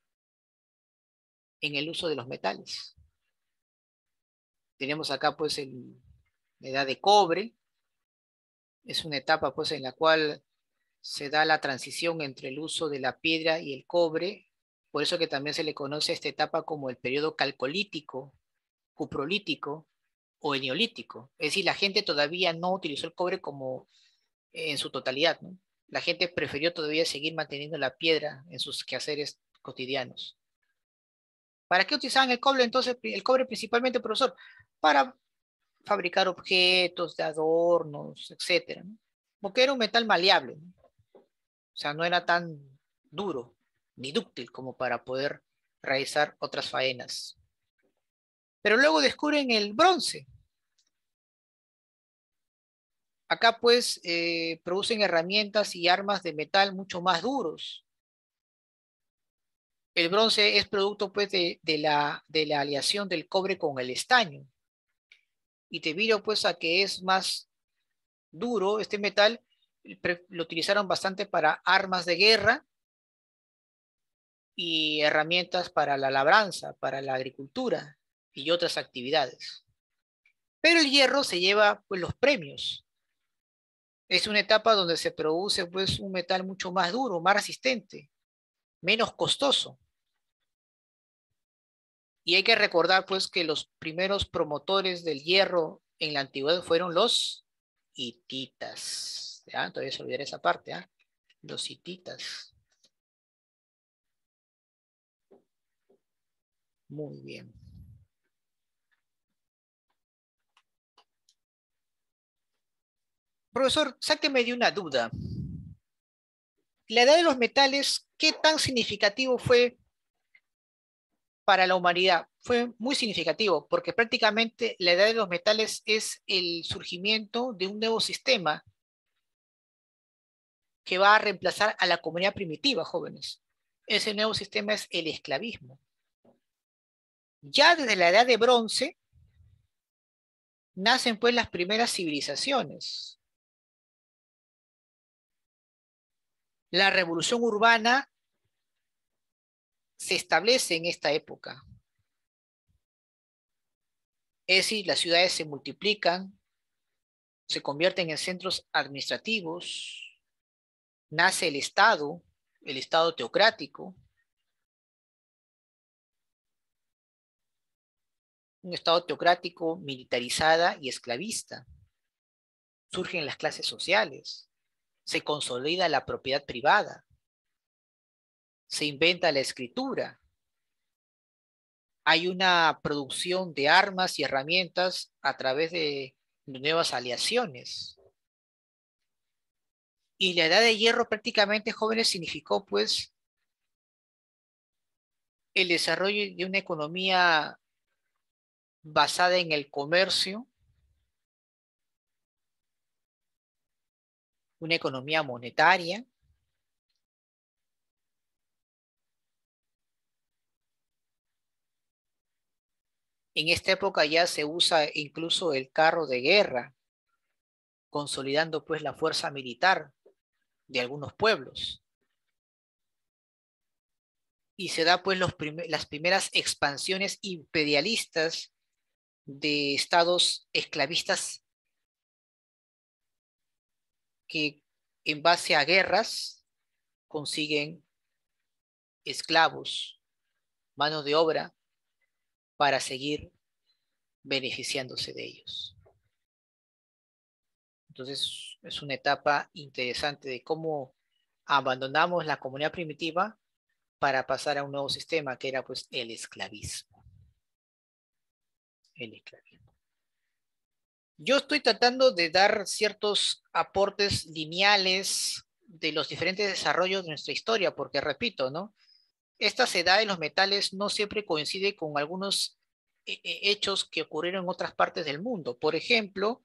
en el uso de los metales. Tenemos acá pues la edad de cobre, es una etapa pues en la cual se da la transición entre el uso de la piedra y el cobre, por eso que también se le conoce a esta etapa como el periodo calcolítico, cuprolítico o el neolítico. Es decir, la gente todavía no utilizó el cobre como en su totalidad, ¿no? La gente prefirió todavía seguir manteniendo la piedra en sus quehaceres cotidianos. ¿Para qué utilizaban el cobre entonces? El cobre principalmente, profesor, para fabricar objetos de adornos, etcétera, ¿no? Porque era un metal maleable, ¿no? O sea, no era tan duro ni dúctil como para poder realizar otras faenas. Pero luego descubren el bronce. Acá pues producen herramientas y armas de metal mucho más duros. El bronce es producto pues de la aleación del cobre con el estaño. Y debido pues a que es más duro este metal, lo utilizaron bastante para armas de guerra y herramientas para la labranza, para la agricultura y otras actividades. Pero el hierro se lleva pues los premios. Es una etapa donde se produce pues un metal mucho más duro, más resistente, menos costoso. Y hay que recordar pues que los primeros promotores del hierro en la antigüedad fueron los hititas. ¿Ya? Entonces olvidar esa parte, ¿ah? Los hititas. Muy bien. Profesor, sáqueme de una duda. La edad de los metales, ¿qué tan significativo fue para la humanidad? Fue muy significativo porque prácticamente la edad de los metales es el surgimiento de un nuevo sistema que va a reemplazar a la comunidad primitiva, jóvenes. Ese nuevo sistema es el esclavismo. Ya desde la edad de bronce nacen pues las primeras civilizaciones. La revolución urbana se establece en esta época. Es decir, las ciudades se multiplican, se convierten en centros administrativos, nace el Estado teocrático, un Estado teocrático militarizada y esclavista. Surgen las clases sociales, se consolida la propiedad privada, se inventa la escritura, hay una producción de armas y herramientas a través de nuevas aleaciones. Y la edad de hierro prácticamente, jóvenes, significó pues el desarrollo de una economía basada en el comercio, una economía monetaria. En esta época ya se usa incluso el carro de guerra, consolidando pues la fuerza militar de algunos pueblos. Y se da pues las primeras expansiones imperialistas de estados esclavistas que en base a guerras consiguen esclavos, mano de obra, para seguir beneficiándose de ellos. Entonces es una etapa interesante de cómo abandonamos la comunidad primitiva para pasar a un nuevo sistema que era pues el esclavismo. El esclavismo. Yo estoy tratando de dar ciertos aportes lineales de los diferentes desarrollos de nuestra historia, porque repito, ¿no? Esta edad de los metales no siempre coincide con algunos hechos que ocurrieron en otras partes del mundo. Por ejemplo,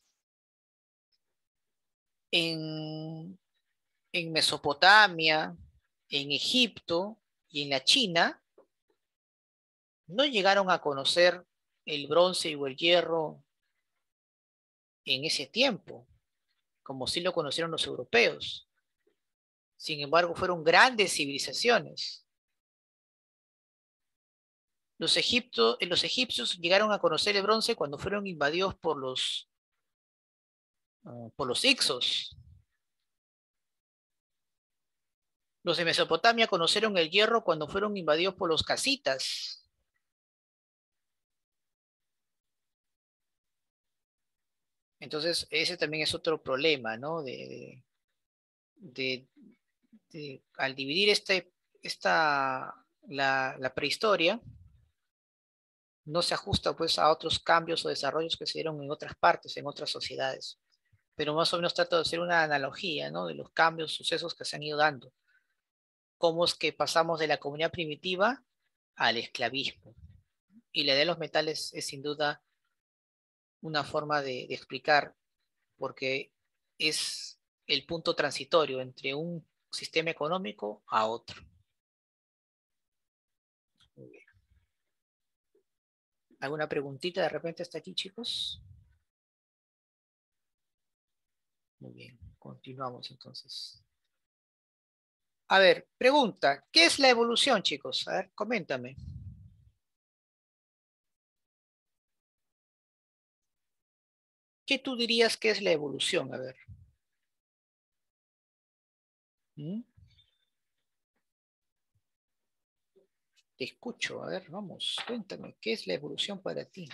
en, en Mesopotamia, en Egipto y en la China, no llegaron a conocer el bronce o el hierro en ese tiempo, como sí lo conocieron los europeos. Sin embargo, fueron grandes civilizaciones. Los egipcios llegaron a conocer el bronce cuando fueron invadidos por los hicsos. Los de Mesopotamia conocieron el hierro cuando fueron invadidos por los casitas. Entonces, ese también es otro problema, ¿no? De, al dividir la prehistoria, no se ajusta pues a otros cambios o desarrollos que se dieron en otras partes, en otras sociedades. Pero más o menos trato de hacer una analogía, ¿no? De los cambios, sucesos que se han ido dando. Cómo es que pasamos de la comunidad primitiva al esclavismo. Y la idea de los metales es sin duda una forma de explicar, porque es el punto transitorio entre un sistema económico a otro. Muy bien. ¿Alguna preguntita de repente hasta aquí, chicos? Muy bien, continuamos entonces. A ver, pregunta, ¿qué es la evolución, chicos? A ver, coméntame. ¿Qué tú dirías que es la evolución? A ver. ¿Mm? Te escucho, a ver, vamos, cuéntame, ¿qué es la evolución para ti?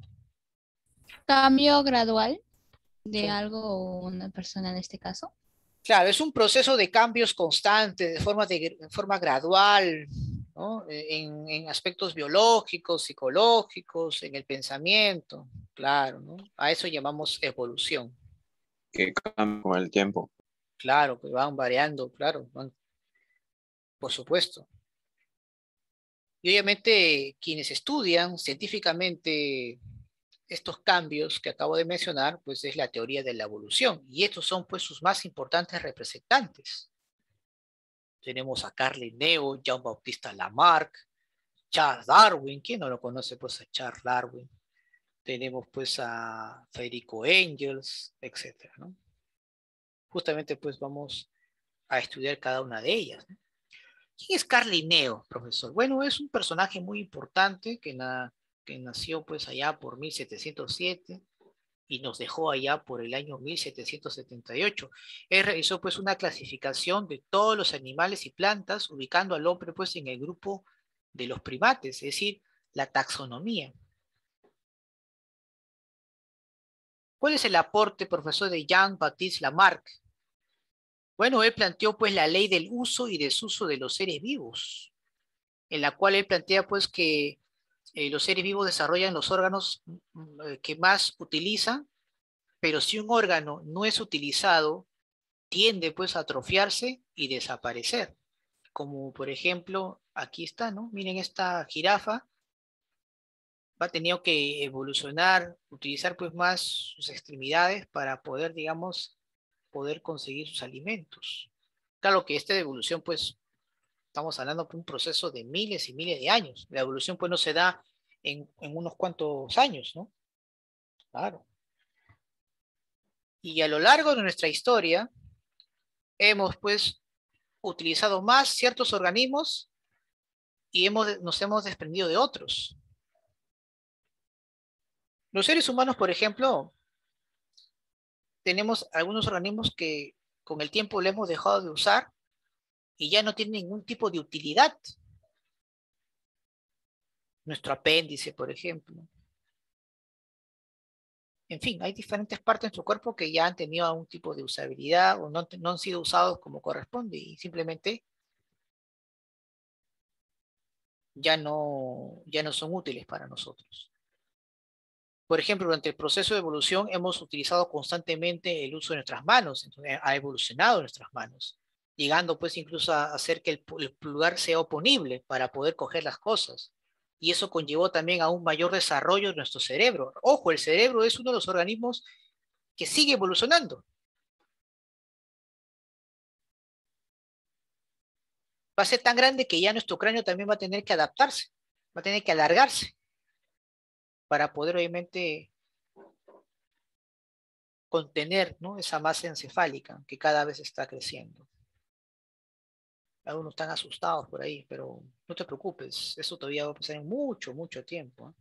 Cambio gradual de Son- algo o una persona en este caso. Claro, es un proceso de cambios constantes, de forma gradual, ¿no? En aspectos biológicos, psicológicos, en el pensamiento, claro, ¿no? A eso llamamos evolución. Que cambia con el tiempo. Claro, que van variando, claro, por supuesto. Y obviamente quienes estudian científicamente estos cambios que acabo de mencionar, pues es la teoría de la evolución. Y estos son pues sus más importantes representantes. Tenemos a Carl Linneo, Jean-Baptiste Lamarck, Charles Darwin. ¿Quién no lo conoce pues a Charles Darwin? Tenemos pues a Federico Engels, etcétera, ¿no? Justamente pues vamos a estudiar cada una de ellas, ¿no? ¿Quién es Carl Linneo, profesor? Bueno, es un personaje muy importante que nació pues allá por 1707 y nos dejó allá por el año 1778. Él realizó pues una clasificación de todos los animales y plantas, ubicando al hombre pues en el grupo de los primates, es decir, la taxonomía. ¿Cuál es el aporte, profesor, de Jean-Baptiste Lamarck? Bueno, él planteó pues la ley del uso y desuso de los seres vivos, en la cual él plantea pues que los seres vivos desarrollan los órganos que más utilizan, pero si un órgano no es utilizado tiende pues a atrofiarse y desaparecer. Como por ejemplo, aquí está, ¿no? Miren esta jirafa, ha tenido que evolucionar, utilizar pues más sus extremidades para poder, digamos, poder conseguir sus alimentos. Claro que esta evolución pues estamos hablando de un proceso de miles y miles de años. La evolución pues no se da en unos cuantos años, ¿no? Claro. Y a lo largo de nuestra historia hemos pues utilizado más ciertos organismos y nos hemos desprendido de otros. Los seres humanos, por ejemplo, tenemos algunos organismos que con el tiempo le hemos dejado de usar y ya no tienen ningún tipo de utilidad. Nuestro apéndice, por ejemplo. En fin, hay diferentes partes de nuestro cuerpo que ya han tenido algún tipo de usabilidad o no han sido usados como corresponde y simplemente ya no son útiles para nosotros. Por ejemplo, durante el proceso de evolución hemos utilizado constantemente el uso de nuestras manos, entonces ha evolucionado nuestras manos, llegando pues incluso a hacer que el pulgar sea oponible para poder coger las cosas. Y eso conllevó también a un mayor desarrollo de nuestro cerebro. Ojo, el cerebro es uno de los organismos que sigue evolucionando. Va a ser tan grande que ya nuestro cráneo también va a tener que adaptarse, va a tener que alargarse para poder obviamente contener, ¿no?, esa masa encefálica que cada vez está creciendo. Algunos están asustados por ahí, pero no te preocupes, eso todavía va a pasar en mucho, mucho tiempo, ¿eh?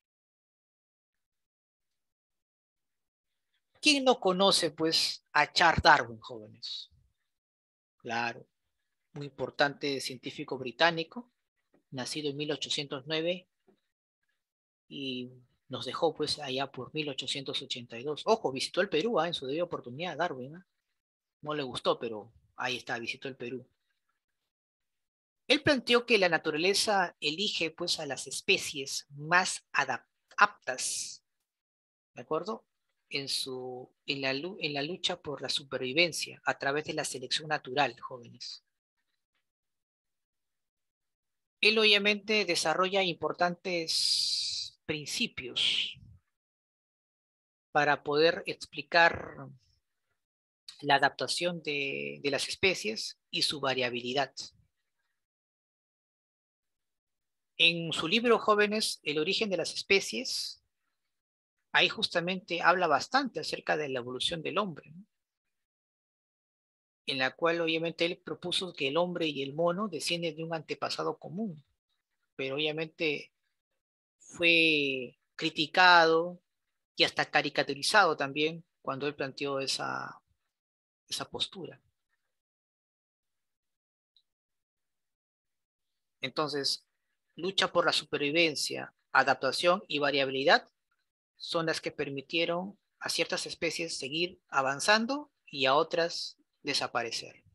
¿Quién no conoce, pues, a Charles Darwin, jóvenes? Claro, muy importante científico británico, nacido en 1809 y nos dejó, pues, allá por 1882. Ojo, visitó el Perú, en su debida oportunidad, Darwin, ¿eh? No le gustó, pero ahí está, visitó el Perú. Él planteó que la naturaleza elige pues a las especies más aptas, ¿de acuerdo? En la lucha por la supervivencia a través de la selección natural, jóvenes. Él obviamente desarrolla importantes principios para poder explicar la adaptación de las especies y su variabilidad. En su libro Jóvenes, el origen de las especies, ahí justamente habla bastante acerca de la evolución del hombre, ¿no?, en la cual obviamente él propuso que el hombre y el mono descienden de un antepasado común, pero obviamente fue criticado y hasta caricaturizado también cuando él planteó esa postura. Entonces, lucha por la supervivencia, adaptación y variabilidad son las que permitieron a ciertas especies seguir avanzando y a otras desaparecer.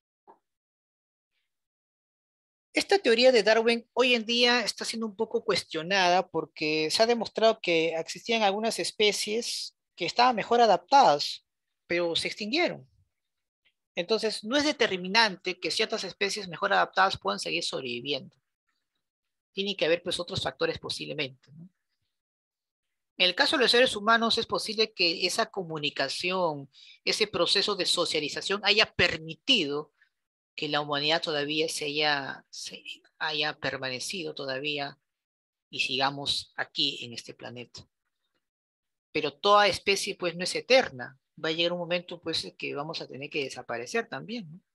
Esta teoría de Darwin hoy en día está siendo un poco cuestionada porque se ha demostrado que existían algunas especies que estaban mejor adaptadas, pero se extinguieron. Entonces, no es determinante que ciertas especies mejor adaptadas puedan seguir sobreviviendo. Tiene que haber pues otros factores posiblemente, ¿no? En el caso de los seres humanos es posible que esa comunicación, ese proceso de socialización haya permitido que la humanidad todavía se haya permanecido todavía y sigamos aquí en este planeta. Pero toda especie pues no es eterna. Va a llegar un momento pues que vamos a tener que desaparecer también, ¿no?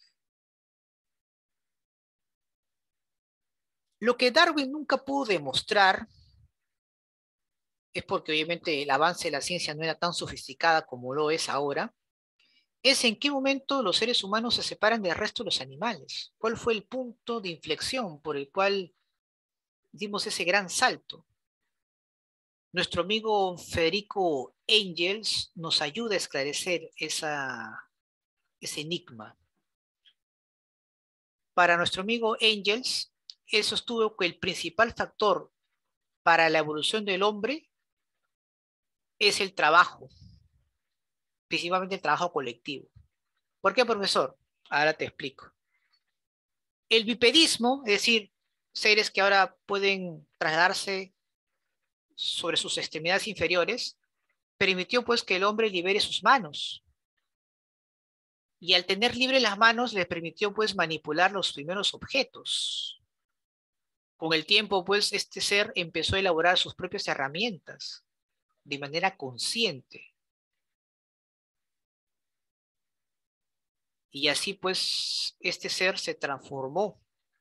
Lo que Darwin nunca pudo demostrar es porque obviamente el avance de la ciencia no era tan sofisticada como lo es ahora, es en qué momento los seres humanos se separan del resto de los animales. ¿Cuál fue el punto de inflexión por el cual dimos ese gran salto? Nuestro amigo Federico Engels nos ayuda a esclarecer ese enigma. Para nuestro amigo Engels, él sostuvo que el principal factor para la evolución del hombre es el trabajo, principalmente el trabajo colectivo. ¿Por qué, profesor? Ahora te explico. El bipedismo, es decir, seres que ahora pueden trasladarse sobre sus extremidades inferiores, permitió pues que el hombre libere sus manos. Y al tener libre las manos, le permitió pues manipular los primeros objetos. Con el tiempo, pues, este ser empezó a elaborar sus propias herramientas de manera consciente. Y así, pues, este ser se transformó.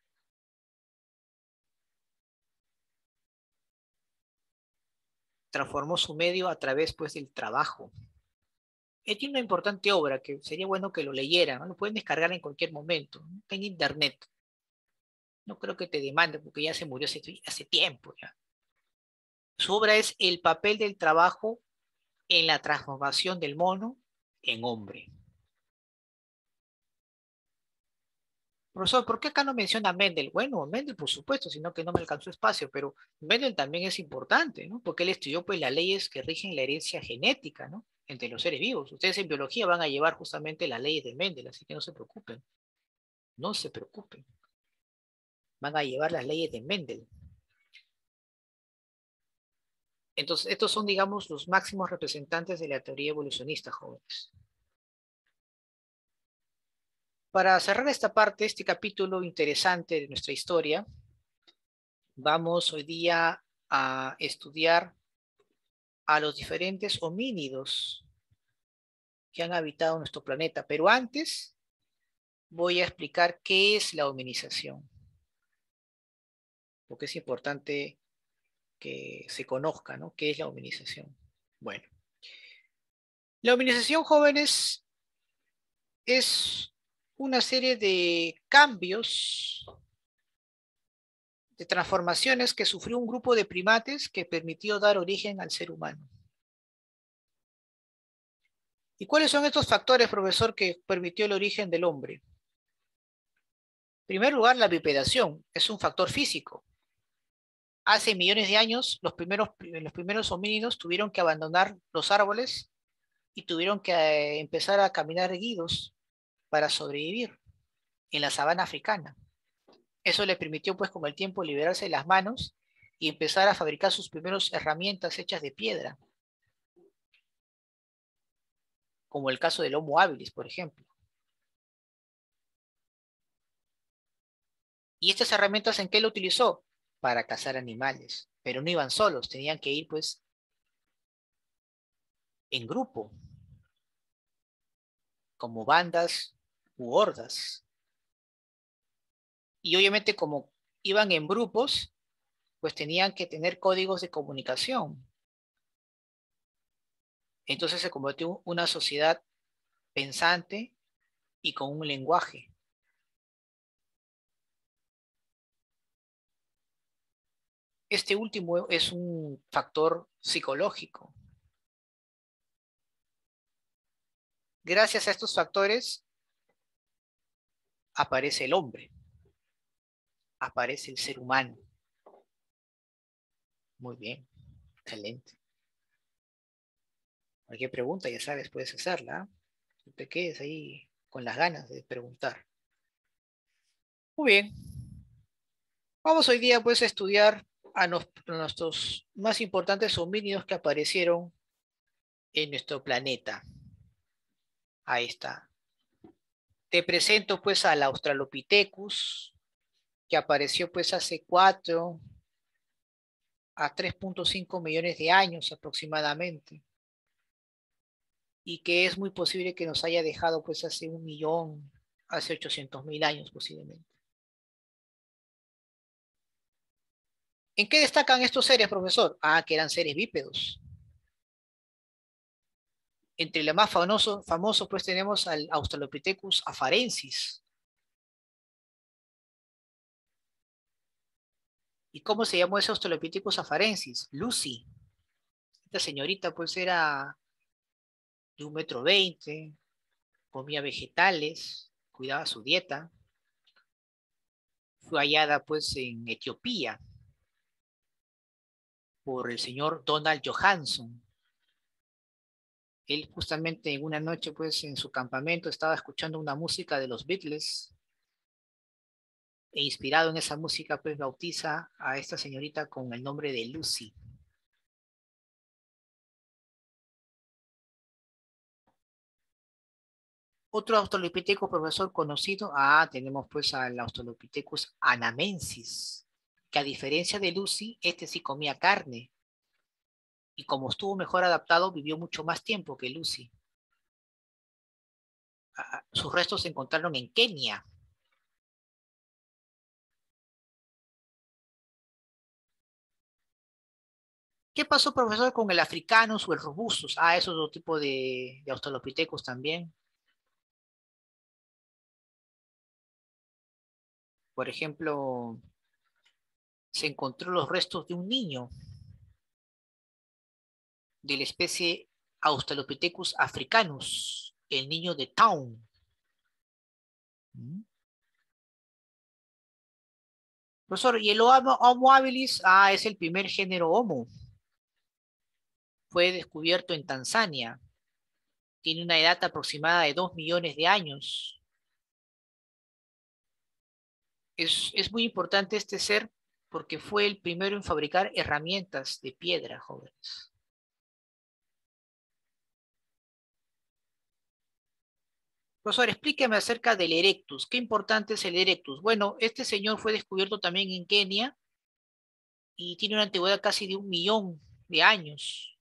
Transformó su medio a través, pues, del trabajo. Él tiene una importante obra que sería bueno que lo leyeran, ¿no? Lo pueden descargar en cualquier momento, ¿no? Está en internet. No creo que te demande porque ya se murió hace tiempo ya. Su obra es El papel del trabajo en la transformación del mono en hombre. Profesor, ¿por qué acá no menciona a Mendel? Bueno, Mendel, por supuesto, sino que no me alcanzó espacio, pero Mendel también es importante, ¿no? Porque él estudió pues las leyes que rigen la herencia genética, ¿no? Entre los seres vivos. Ustedes en biología van a llevar justamente las leyes de Mendel, así que no se preocupen. No se preocupen. Van a llevar las leyes de Mendel. Entonces, estos son, digamos, los máximos representantes de la teoría evolucionista, jóvenes. Para cerrar esta parte, este capítulo interesante de nuestra historia, vamos hoy día a estudiar a los diferentes homínidos que han habitado nuestro planeta. Pero antes voy a explicar qué es la hominización, porque es importante que se conozca, ¿no? ¿Qué es la hominización? Bueno, la hominización, jóvenes, es una serie de cambios, de transformaciones que sufrió un grupo de primates que permitió dar origen al ser humano. ¿Y cuáles son estos factores, profesor, que permitió el origen del hombre? En primer lugar, la bipedación es un factor físico. Hace millones de años, los primeros homínidos tuvieron que abandonar los árboles y tuvieron que empezar a caminar erguidos para sobrevivir en la sabana africana. Eso le permitió, pues, con el tiempo liberarse de las manos y empezar a fabricar sus primeras herramientas hechas de piedra, como el caso del Homo habilis, por ejemplo. ¿Y estas herramientas en qué lo utilizó? Para cazar animales, pero no iban solos, tenían que ir, pues, en grupo, como bandas u hordas. Y obviamente como iban en grupos, pues tenían que tener códigos de comunicación. Entonces se convirtió en una sociedad pensante y con un lenguaje. Este último es un factor psicológico. Gracias a estos factores aparece el hombre, aparece el ser humano. Muy bien, excelente. Cualquier pregunta, ya sabes, puedes hacerla. No te quedes ahí con las ganas de preguntar. Muy bien. Vamos hoy día pues a estudiar a nuestros más importantes homínidos que aparecieron en nuestro planeta. Ahí está. Te presento pues al Australopithecus, que apareció pues hace 4 a 3.5 millones de años aproximadamente, y que es muy posible que nos haya dejado pues hace 1 millón, hace 800.000 años posiblemente. ¿En qué destacan estos seres, profesor? Ah, que eran seres bípedos. Entre los más famosos pues tenemos al Australopithecus afarensis. ¿Y cómo se llamó ese Australopithecus afarensis? Lucy. Esta señorita pues era de 1,20 m, comía vegetales, cuidaba su dieta. Fue hallada pues en Etiopía por el señor Donald Johanson. Él justamente en una noche, pues en su campamento, estaba escuchando una música de los Beatles e inspirado en esa música, pues bautiza a esta señorita con el nombre de Lucy. Otro Australopithecus, profesor conocido, tenemos pues al Australopithecus anamensis, que a diferencia de Lucy, este sí comía carne, y como estuvo mejor adaptado, vivió mucho más tiempo que Lucy. Sus restos se encontraron en Kenia. ¿Qué pasó, profesor, con el Africanus o el Robustus? Es otro tipo de Australopithecus también. Por ejemplo, se encontró los restos de un niño de la especie Australopithecus africanus, el niño de Town. Profesor, ¿y el Homo habilis? Es el primer género Homo. Fue descubierto en Tanzania. Tiene una edad aproximada de 2 millones de años. Es muy importante este ser porque fue el primero en fabricar herramientas de piedra, jóvenes. Profesor, explíqueme acerca del Erectus. ¿Qué importante es el Erectus? Bueno, este señor fue descubierto también en Kenia y tiene una antigüedad casi de 1 millón de años.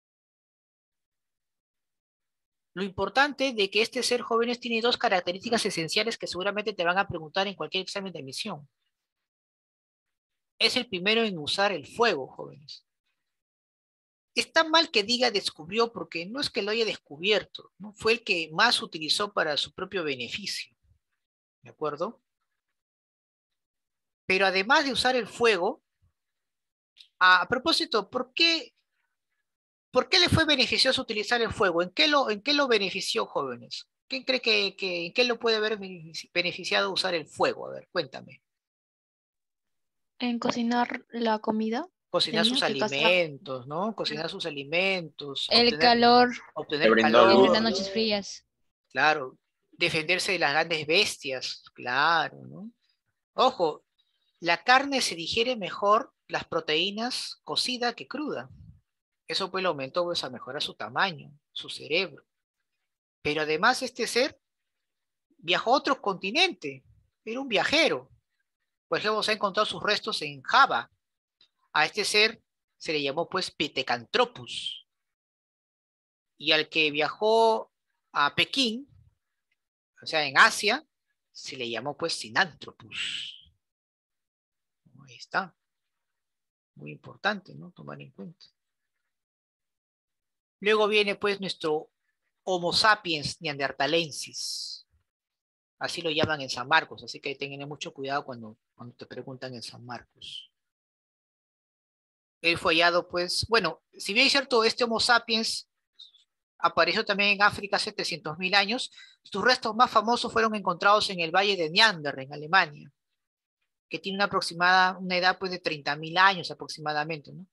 Lo importante de que este ser, jóvenes, tiene 2 características esenciales que seguramente te van a preguntar en cualquier examen de admisión. Es el primero en usar el fuego, jóvenes. Está mal que diga descubrió porque no es que lo haya descubierto, ¿no? Fue el que más utilizó para su propio beneficio, ¿de acuerdo? Pero además de usar el fuego, a propósito, ¿por qué le fue beneficioso utilizar el fuego? ¿En qué lo benefició, jóvenes? ¿Quién cree en qué lo puede haber beneficiado usar el fuego? A ver, cuéntame. En cocinar la comida Cocinar tenía sus que cazar. alimentos, ¿no? Cocinar sus alimentos, El calor Le obtener brindó en luz. las calor, noches frías. claro. Defenderse de las grandes bestias, claro, ¿no? Ojo, la carne se digiere mejor, las proteínas, cocida que cruda. Eso pues le aumentó pues, a mejorar su tamaño, su cerebro. Pero además este ser viajó a otro continente, era un viajero. Por ejemplo, se ha encontrado sus restos en Java. A este ser se le llamó pues Pithecanthropus. Y al que viajó a Pekín, o sea, en Asia, se le llamó pues Sinanthropus. Ahí está. Muy importante, ¿no? Tomar en cuenta. Luego viene pues nuestro Homo sapiens neanderthalensis. Así lo llaman en San Marcos, así que tengan mucho cuidado cuando te preguntan en San Marcos. Él fue hallado, pues, bueno, si bien es cierto, este Homo sapiens apareció también en África hace 300.000 años, sus restos más famosos fueron encontrados en el Valle de Neander, en Alemania, que tiene una edad pues, de 30.000 años aproximadamente, ¿no?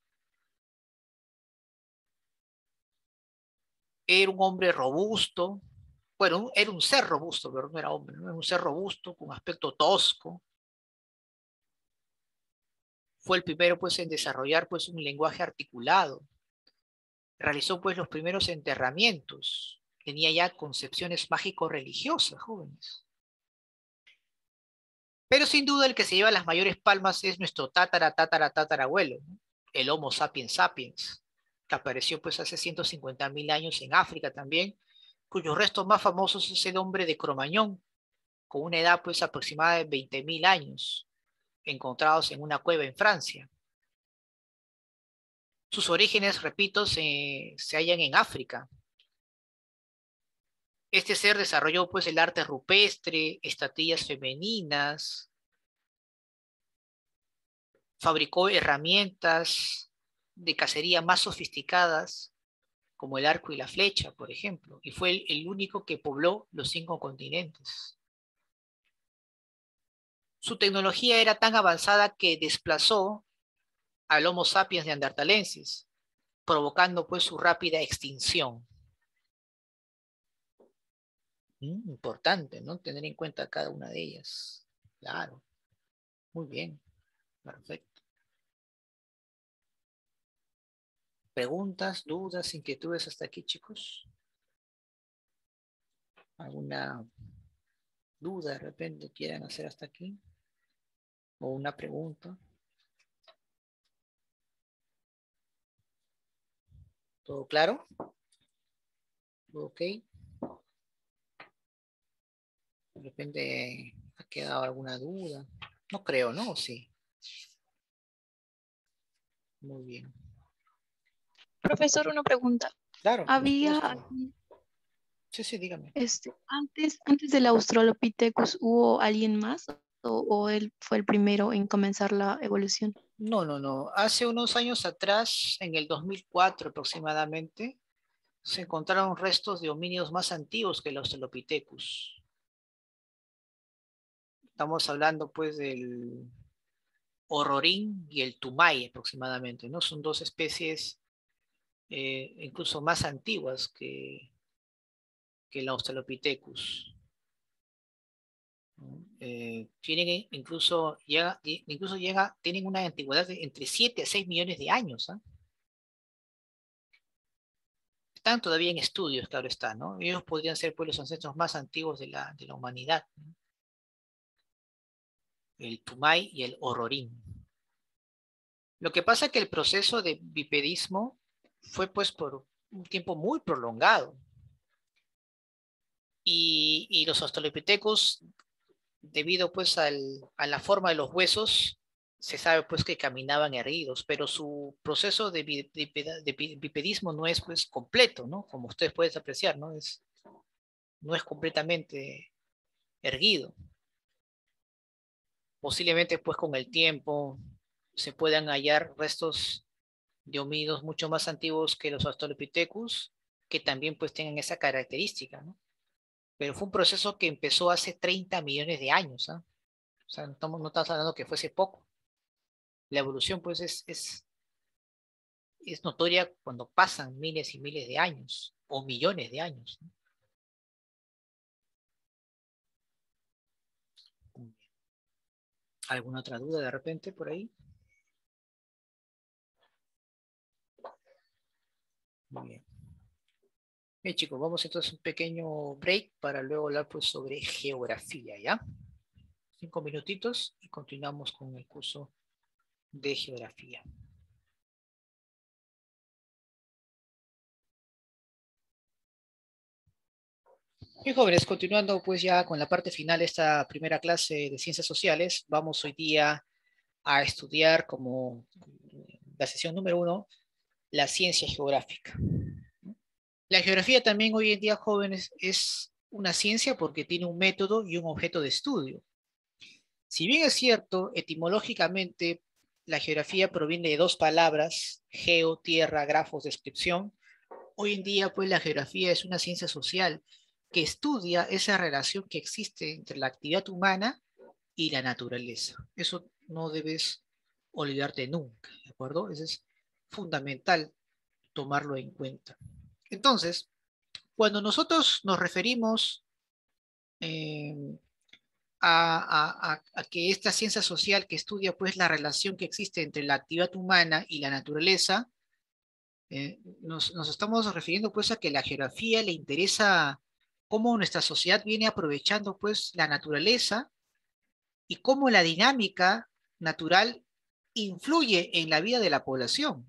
Era un hombre robusto, bueno, era un ser robusto, pero no era hombre, ¿no? Era un ser robusto, con aspecto tosco. Fue el primero pues, en desarrollar pues, un lenguaje articulado. Realizó pues los primeros enterramientos. Tenía ya concepciones mágico-religiosas, jóvenes. Pero sin duda el que se lleva las mayores palmas es nuestro tatarabuelo, ¿no? El Homo sapiens sapiens, que apareció pues hace 150.000 años en África también, cuyos restos más famosos es el hombre de Cromañón, con una edad pues aproximada de 20.000 años, encontrados en una cueva en Francia. Sus orígenes, repito, se hallan en África. Este ser desarrolló pues el arte rupestre, estatuillas femeninas, fabricó herramientas de cacería más sofisticadas, como el arco y la flecha, por ejemplo, y fue el único que pobló los 5 continentes. Su tecnología era tan avanzada que desplazó al Homo sapiens neanderthalensis, provocando pues su rápida extinción. Importante, ¿no? Tener en cuenta cada una de ellas. Claro, muy bien, perfecto. ¿Preguntas, dudas, inquietudes hasta aquí, chicos? ¿Alguna duda de repente quieran hacer hasta aquí? ¿O una pregunta? ¿Todo claro? ¿Todo ok? De repente ha quedado alguna duda. No creo, ¿no? ¿O sí? Muy bien. Profesor, una pregunta. Claro, por Había supuesto. Sí, sí, dígame. antes del Australopithecus, ¿hubo alguien más o él fue el primero en comenzar la evolución? No, no, no. Hace unos años atrás, en el 2004 aproximadamente, se encontraron restos de homínidos más antiguos que el Australopithecus. Estamos hablando pues del Horrorín y el Tumay aproximadamente, ¿no? Son dos especies incluso más antiguas que el Australopithecus, ¿no? Tienen una antigüedad de entre 7 a 6 millones de años, ¿ah? Están todavía en estudios, claro está, ¿no? Ellos podrían ser pues los ancestros más antiguos de la humanidad, ¿no? El Tumay y el Horrorín. Lo que pasa es que el proceso de bipedismo fue pues por un tiempo muy prolongado y los australopithecus, debido pues a la forma de los huesos, se sabe pues que caminaban erguidos, pero su proceso de bipedismo no es pues completo, ¿no? Como ustedes pueden apreciar, no es completamente erguido. Posiblemente pues con el tiempo se puedan hallar restos de homínidos mucho más antiguos que los Australopithecus, que también pues tengan esa característica, ¿no? Pero fue un proceso que empezó hace 30 millones de años, ¿ah? O sea, no estamos hablando que fuese poco. La evolución pues es notoria cuando pasan miles y miles de años o millones de años, ¿no? ¿Alguna otra duda de repente por ahí? Muy bien. Bien, chicos, vamos entonces a un pequeño break para luego hablar pues sobre geografía, ¿ya? 5 minutitos y continuamos con el curso de geografía. Bien, jóvenes, continuando pues ya con la parte final de esta primera clase de ciencias sociales, vamos hoy día a estudiar como la sesión número 1, la ciencia geográfica. La geografía también hoy en día, jóvenes, es una ciencia porque tiene un método y un objeto de estudio. Si bien es cierto, etimológicamente, la geografía proviene de dos palabras, geo, tierra, grafos, descripción. Hoy en día, pues, la geografía es una ciencia social que estudia esa relación que existe entre la actividad humana y la naturaleza. Eso no debes olvidarte nunca, ¿de acuerdo? Eso es fundamental tomarlo en cuenta. Entonces, cuando nosotros nos referimos eh, a que esta ciencia social que estudia pues la relación que existe entre la actividad humana y la naturaleza, nos estamos refiriendo pues a que la geografía le interesa cómo nuestra sociedad viene aprovechando pues la naturaleza y cómo la dinámica natural influye en la vida de la población.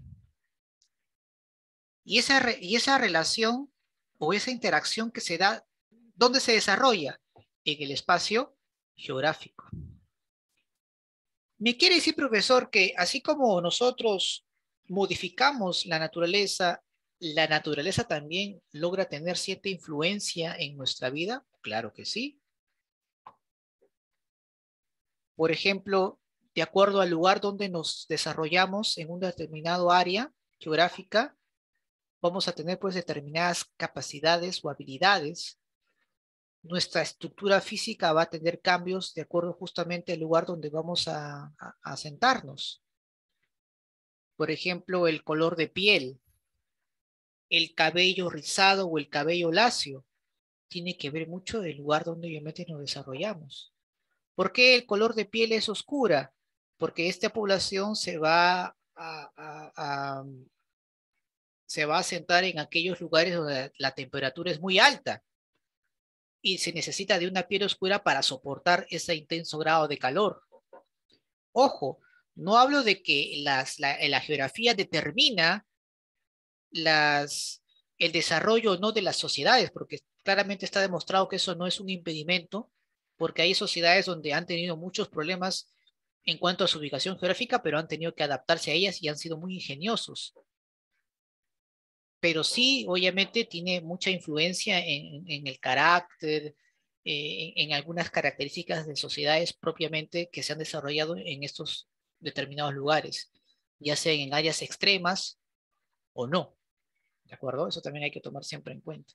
Y esa relación o esa interacción que se da, ¿dónde se desarrolla? En el espacio geográfico. Me quiere decir, profesor, que así como nosotros modificamos la naturaleza también logra tener cierta influencia en nuestra vida. Claro que sí. Por ejemplo, de acuerdo al lugar donde nos desarrollamos en una determinada área geográfica, vamos a tener pues determinadas capacidades o habilidades. Nuestra estructura física va a tener cambios de acuerdo justamente al lugar donde vamos a sentarnos. Por ejemplo, el color de piel, el cabello rizado o el cabello lacio, tiene que ver mucho el lugar donde obviamente nos desarrollamos. ¿Por qué el color de piel es oscura? Porque esta población se va a asentar en aquellos lugares donde la temperatura es muy alta y se necesita de una piel oscura para soportar ese intenso grado de calor. Ojo, no hablo de que la geografía determina el desarrollo o no de las sociedades, porque claramente está demostrado que eso no es un impedimento, porque hay sociedades donde han tenido muchos problemas en cuanto a su ubicación geográfica, pero han tenido que adaptarse a ellas y han sido muy ingeniosos. Pero sí, obviamente, tiene mucha influencia en el carácter, en algunas características de sociedades propiamente que se han desarrollado en estos determinados lugares, ya sean en áreas extremas o no. ¿De acuerdo? Eso también hay que tomar siempre en cuenta.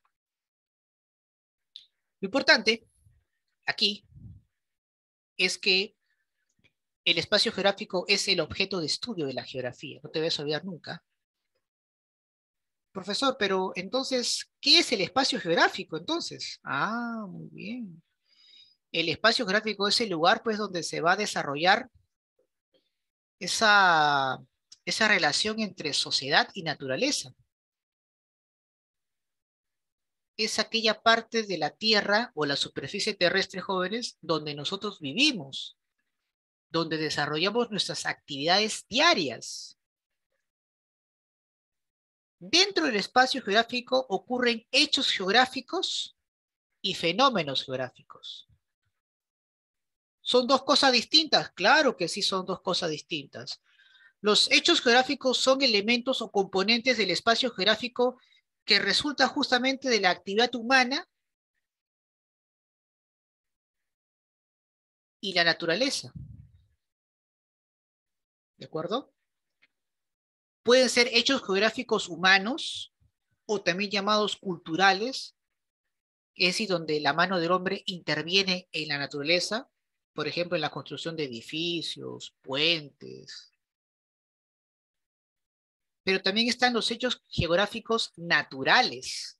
Lo importante aquí es que el espacio geográfico es el objeto de estudio de la geografía. No te debes olvidar nunca. Profesor, pero entonces, ¿qué es el espacio geográfico entonces? Ah, muy bien. El espacio geográfico es el lugar pues donde se va a desarrollar esa, esa relación entre sociedad y naturaleza. Es aquella parte de la Tierra o la superficie terrestre, jóvenes, donde nosotros vivimos, donde desarrollamos nuestras actividades diarias. Dentro del espacio geográfico ocurren hechos geográficos y fenómenos geográficos. ¿Son dos cosas distintas? Claro que sí son dos cosas distintas. Los hechos geográficos son elementos o componentes del espacio geográfico que resultan justamente de la actividad humana y la naturaleza. ¿De acuerdo? Pueden ser hechos geográficos humanos o también llamados culturales, es decir, donde la mano del hombre interviene en la naturaleza, por ejemplo, en la construcción de edificios, puentes. Pero también están los hechos geográficos naturales,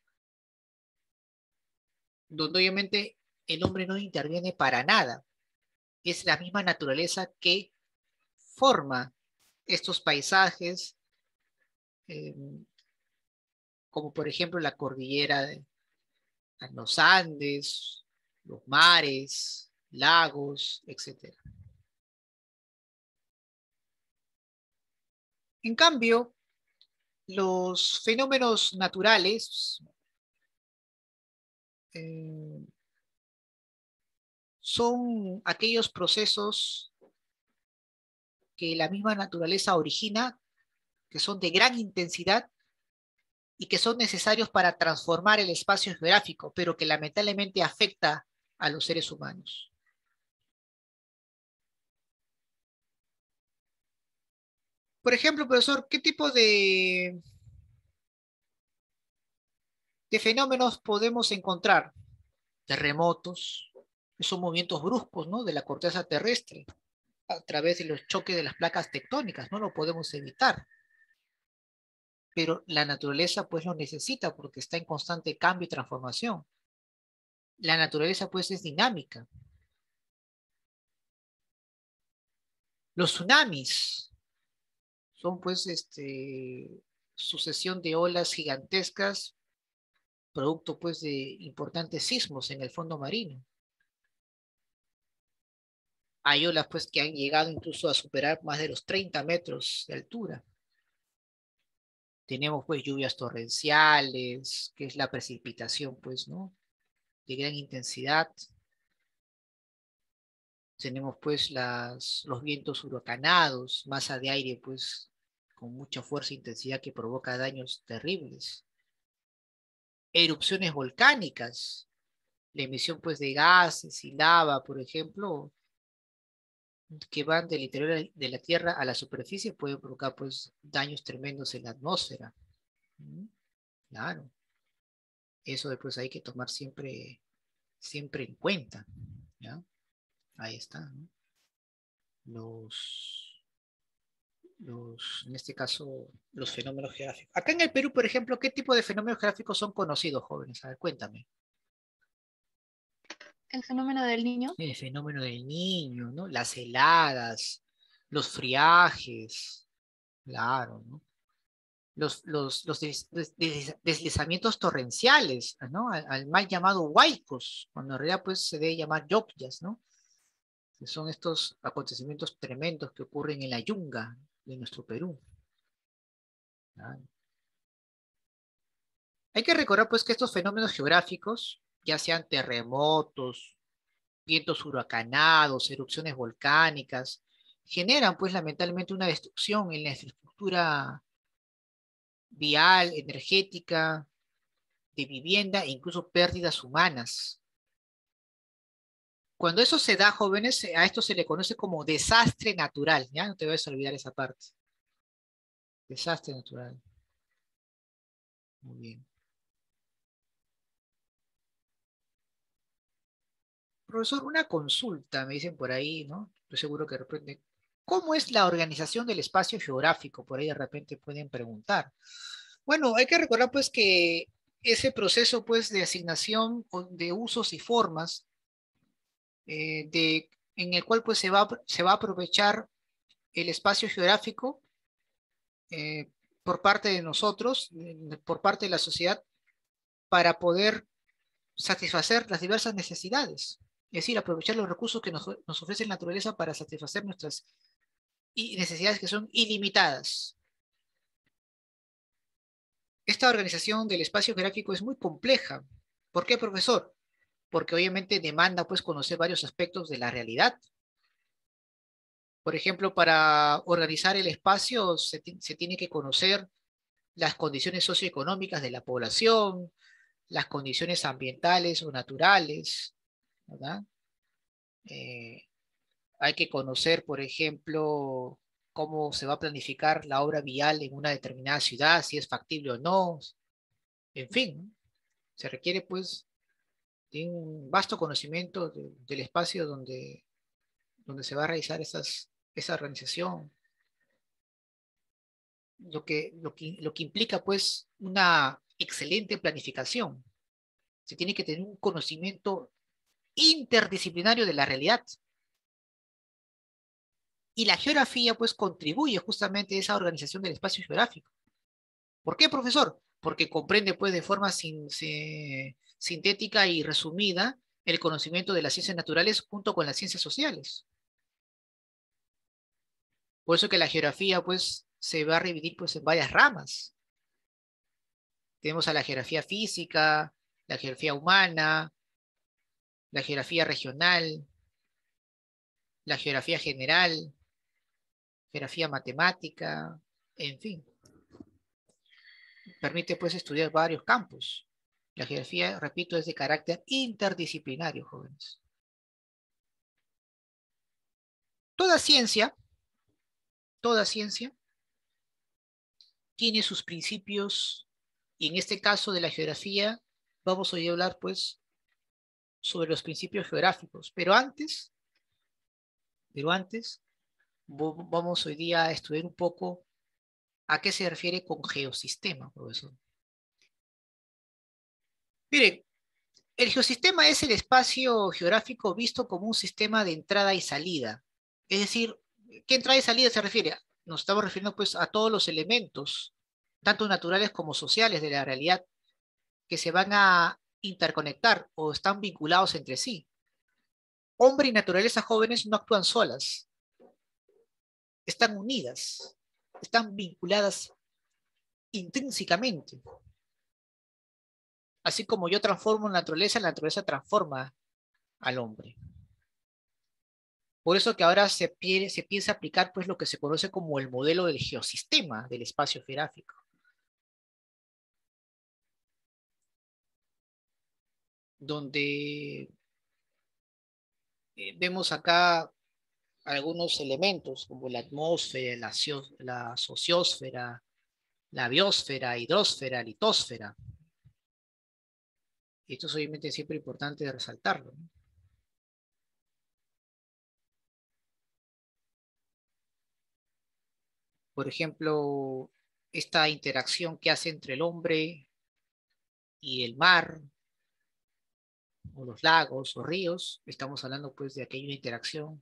donde obviamente el hombre no interviene para nada. Es la misma naturaleza que forma estos paisajes, eh, como por ejemplo la cordillera de los Andes, los mares, lagos, etc. En cambio, los fenómenos naturales son aquellos procesos que la misma naturaleza origina, que son de gran intensidad y que son necesarios para transformar el espacio geográfico, pero que lamentablemente afecta a los seres humanos. Por ejemplo, profesor, ¿qué tipo de fenómenos podemos encontrar? Terremotos, son movimientos bruscos, ¿no?, de la corteza terrestre a través de los choques de las placas tectónicas, no lo podemos evitar. Pero la naturaleza pues lo necesita porque está en constante cambio y transformación. La naturaleza pues es dinámica. Los tsunamis son pues sucesión de olas gigantescas, producto pues de importantes sismos en el fondo marino. Hay olas pues que han llegado incluso a superar más de los 30 metros de altura. Tenemos pues lluvias torrenciales, que es la precipitación pues, ¿no?, de gran intensidad. Tenemos pues los vientos huracanados, masa de aire pues con mucha fuerza e intensidad que provoca daños terribles. Erupciones volcánicas, la emisión pues de gases y lava, por ejemplo, que van del interior de la Tierra a la superficie, pueden provocar pues daños tremendos en la atmósfera. Claro, eso después hay que tomar siempre en cuenta, ¿ya? Ahí está, ¿no? En este caso, los fenómenos geográficos. Acá en el Perú, por ejemplo, ¿qué tipo de fenómenos geográficos son conocidos, jóvenes? A ver, cuéntame. El fenómeno del niño. El fenómeno del niño, ¿no? Las heladas, los friajes, claro, ¿no? Los deslizamientos torrenciales, ¿no? Al mal llamado huaicos, cuando en realidad pues se debe llamar yokyas, ¿no? Que son estos acontecimientos tremendos que ocurren en la yunga de nuestro Perú. ¿No? Hay que recordar pues que estos fenómenos geográficos, ya sean terremotos, vientos huracanados, erupciones volcánicas, generan pues lamentablemente una destrucción en la infraestructura vial, energética, de vivienda e incluso pérdidas humanas. Cuando eso se da, jóvenes, a esto se le conoce como desastre natural, ¿ya? No te vayas a olvidar esa parte. Desastre natural. Muy bien. Profesor, una consulta, me dicen por ahí, ¿no? Estoy seguro que de repente, ¿cómo es la organización del espacio geográfico? Por ahí de repente pueden preguntar. Bueno, hay que recordar pues que ese proceso pues de asignación de usos y formas en el cual pues se va a aprovechar el espacio geográfico por parte de nosotros, por parte de la sociedad, para poder satisfacer las diversas necesidades. Es decir, aprovechar los recursos que nos ofrece la naturaleza para satisfacer nuestras necesidades que son ilimitadas. Esta organización del espacio geográfico es muy compleja. ¿Por qué, profesor? Porque obviamente demanda pues conocer varios aspectos de la realidad. Por ejemplo, para organizar el espacio se tiene que conocer las condiciones socioeconómicas de la población, las condiciones ambientales o naturales, ¿verdad? Eh, Hay que conocer, por ejemplo, cómo se va a planificar la obra vial en una determinada ciudad, si es factible o no. En fin, ¿no? Se requiere pues de un vasto conocimiento del espacio donde se va a realizar esa organización, lo que implica pues una excelente planificación. Se tiene que tener un conocimiento interdisciplinario de la realidad. Y la geografía pues contribuye justamente a esa organización del espacio geográfico. ¿Por qué, profesor? Porque comprende pues de forma sintética y resumida el conocimiento de las ciencias naturales junto con las ciencias sociales. Por eso que la geografía pues se va a dividir pues en varias ramas. Tenemos a la geografía física, la geografía humana, la geografía regional, la geografía general, geografía matemática, en fin. Permite pues estudiar varios campos. La geografía, repito, es de carácter interdisciplinario, jóvenes. Toda ciencia, toda ciencia tiene sus principios y en este caso de la geografía vamos hoy a hablar pues sobre los principios geográficos. Pero antes vamos hoy día a estudiar un poco a qué se refiere con geosistema, profesor. Miren, el geosistema es el espacio geográfico visto como un sistema de entrada y salida. Es decir, ¿qué entrada y salida se refiere? Nos estamos refiriendo pues a todos los elementos, tanto naturales como sociales de la realidad, que se van a interconectar o están vinculados entre sí. Hombre y naturaleza jóvenes no actúan solas, están unidas, están vinculadas intrínsecamente. Así como yo transformo la naturaleza transforma al hombre. Por eso que ahora se piensa aplicar pues lo que se conoce como el modelo del geosistema del espacio geográfico. Donde vemos acá algunos elementos como la atmósfera, la sociosfera, la biosfera, hidrosfera, litosfera. Y esto es obviamente siempre importante de resaltarlo, ¿no? Por ejemplo, esta interacción que hace entre el hombre y el mar, o los lagos o ríos, estamos hablando pues de aquella interacción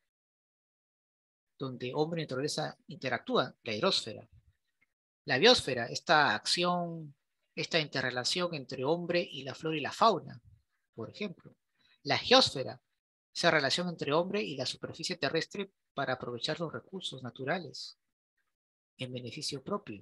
donde hombre y naturaleza interactúan, la hidrosfera. La biosfera, esta acción, esta interrelación entre hombre y la flora y la fauna, por ejemplo. La geósfera, esa relación entre hombre y la superficie terrestre para aprovechar los recursos naturales en beneficio propio.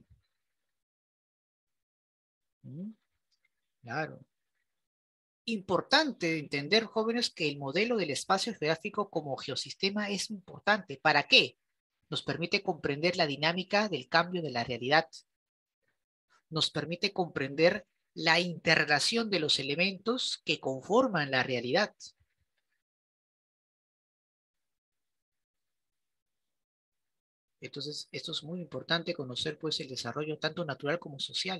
¿Mm? Claro. Importante entender, jóvenes, que el modelo del espacio geográfico como geosistema es importante. ¿Para qué? Nos permite comprender la dinámica del cambio de la realidad. Nos permite comprender la interrelación de los elementos que conforman la realidad. Entonces, esto es muy importante conocer pues el desarrollo tanto natural como social.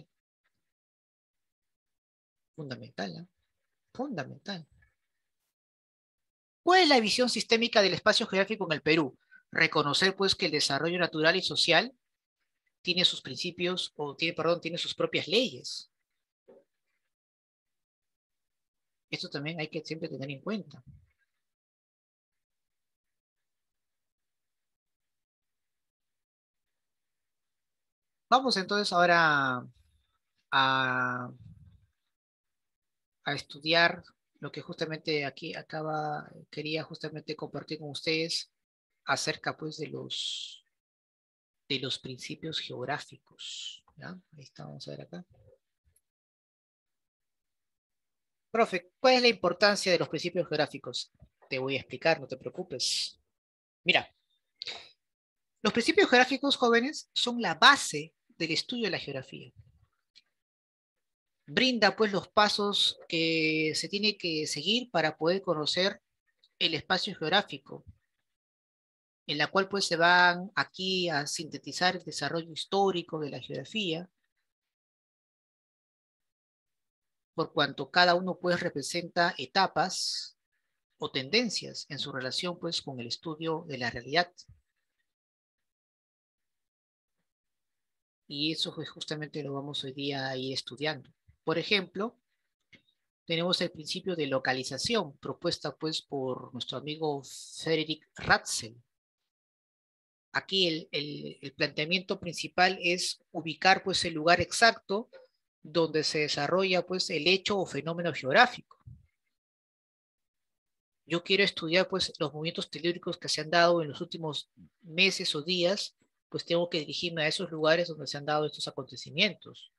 Fundamental, ¿no? Fundamental. ¿Cuál es la visión sistémica del espacio geográfico en el Perú? Reconocer pues que el desarrollo natural y social tiene sus principios, o tiene, perdón, tiene sus propias leyes. Esto también hay que siempre tener en cuenta. Vamos entonces ahora a, a estudiar lo que justamente aquí quería justamente compartir con ustedes acerca pues de los principios geográficos. ¿Ya? Ahí está, vamos a ver acá. Profe, ¿cuál es la importancia de los principios geográficos? Te voy a explicar, no te preocupes. Mira, los principios geográficos, jóvenes, son la base del estudio de la geografía. Brinda pues los pasos que se tiene que seguir para poder conocer el espacio geográfico, en la cual pues se van aquí a sintetizar el desarrollo histórico de la geografía, por cuanto cada uno pues representa etapas o tendencias en su relación pues con el estudio de la realidad. Y eso pues justamente lo vamos hoy día a ir estudiando. Por ejemplo, tenemos el principio de localización propuesta pues por nuestro amigo Frederick Ratzel. Aquí el planteamiento principal es ubicar pues el lugar exacto donde se desarrolla pues el hecho o fenómeno geográfico. Yo quiero estudiar pues los movimientos telúricos que se han dado en los últimos meses o días, pues tengo que dirigirme a esos lugares donde se han dado estos acontecimientos.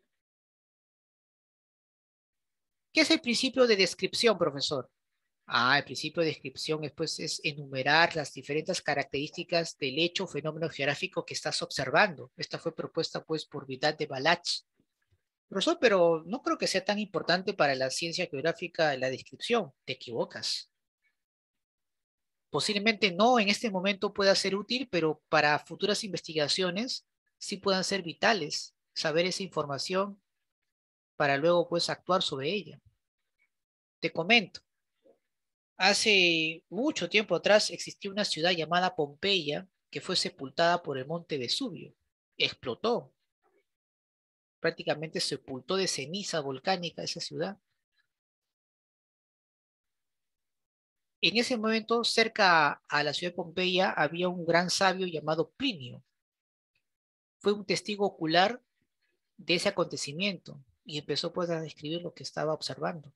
¿Qué es el principio de descripción, profesor? El principio de descripción es, pues, es enumerar las diferentes características del hecho o fenómeno geográfico que estás observando. Esta fue propuesta pues por Vidal de Balach. Profesor, pero no creo que sea tan importante para la ciencia geográfica la descripción. Te equivocas. Posiblemente no en este momento pueda ser útil, pero para futuras investigaciones sí puedan ser vitales saber esa información para luego pues actuar sobre ella. Te comento. Hace mucho tiempo atrás existía una ciudad llamada Pompeya que fue sepultada por el monte Vesubio. Explotó. Prácticamente sepultó de ceniza volcánica esa ciudad. En ese momento, cerca a la ciudad de Pompeya, había un gran sabio llamado Plinio. Fue un testigo ocular de ese acontecimiento y empezó pues a describir lo que estaba observando.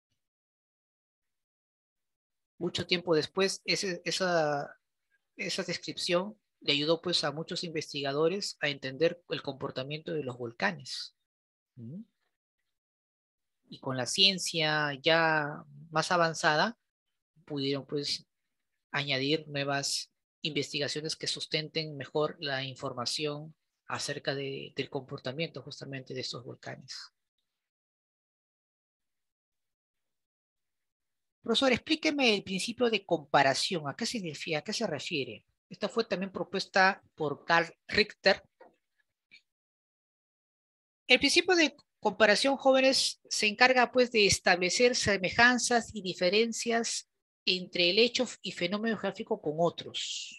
Mucho tiempo después, esa descripción le ayudó pues a muchos investigadores a entender el comportamiento de los volcanes. ¿Mm? Y con la ciencia ya más avanzada, pudieron pues añadir nuevas investigaciones que sustenten mejor la información acerca del comportamiento justamente de estos volcanes. Profesor, explíqueme el principio de comparación. ¿A qué significa? ¿A qué se refiere? Esta fue también propuesta por Carl Richter. El principio de comparación, jóvenes, se encarga pues de establecer semejanzas y diferencias entre el hecho y fenómeno geográfico con otros.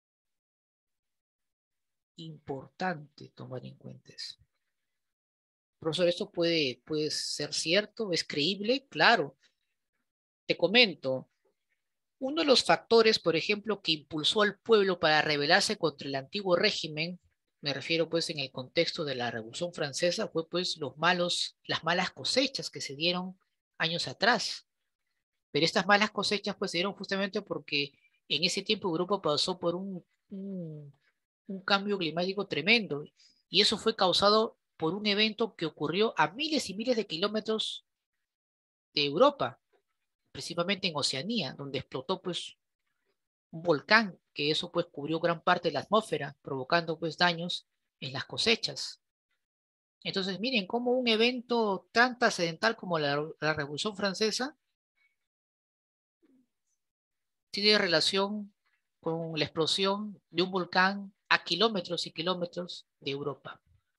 Importante tomar en cuenta eso. Profesor, ¿esto puede ser cierto? ¿Es creíble? Claro. Te comento, uno de los factores, por ejemplo, que impulsó al pueblo para rebelarse contra el antiguo régimen, me refiero pues en el contexto de la Revolución Francesa, fue pues las malas cosechas que se dieron años atrás. Pero estas malas cosechas pues se dieron justamente porque en ese tiempo Europa pasó por un cambio climático tremendo y eso fue causado por un evento que ocurrió a miles y miles de kilómetros de Europa, principalmente en Oceanía, donde explotó pues un volcán, que eso pues cubrió gran parte de la atmósfera, provocando pues daños en las cosechas. Entonces miren cómo un evento tan trascendental como la Revolución Francesa tiene relación con la explosión de un volcán a kilómetros y kilómetros de Europa.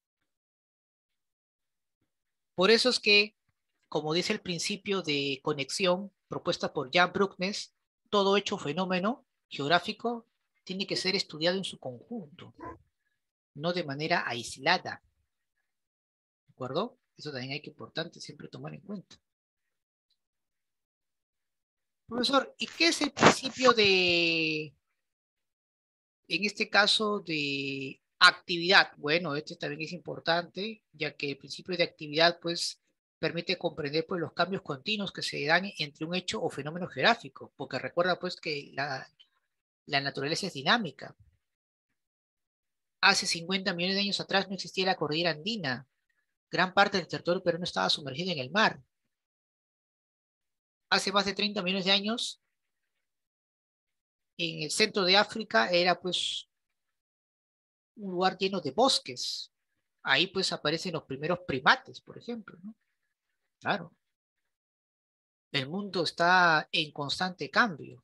Por eso es que, como dice el principio de conexión propuesta por Jan Bruckner, todo hecho fenómeno geográfico tiene que ser estudiado en su conjunto, no de manera aislada. ¿De acuerdo? Eso también hay que importante siempre tomar en cuenta. Profesor, ¿y qué es el principio en este caso, de actividad? Bueno, este también es importante, ya que el principio de actividad, pues, permite comprender, pues, los cambios continuos que se dan entre un hecho o fenómeno geográfico, porque recuerda, pues, que la naturaleza es dinámica. Hace 50 millones de años atrás no existía la cordillera andina. Gran parte del territorio peruano estaba sumergido en el mar. Hace más de 30 millones de años, en el centro de África era, pues, un lugar lleno de bosques. Ahí pues aparecen los primeros primates, por ejemplo, ¿no? Claro, el mundo está en constante cambio.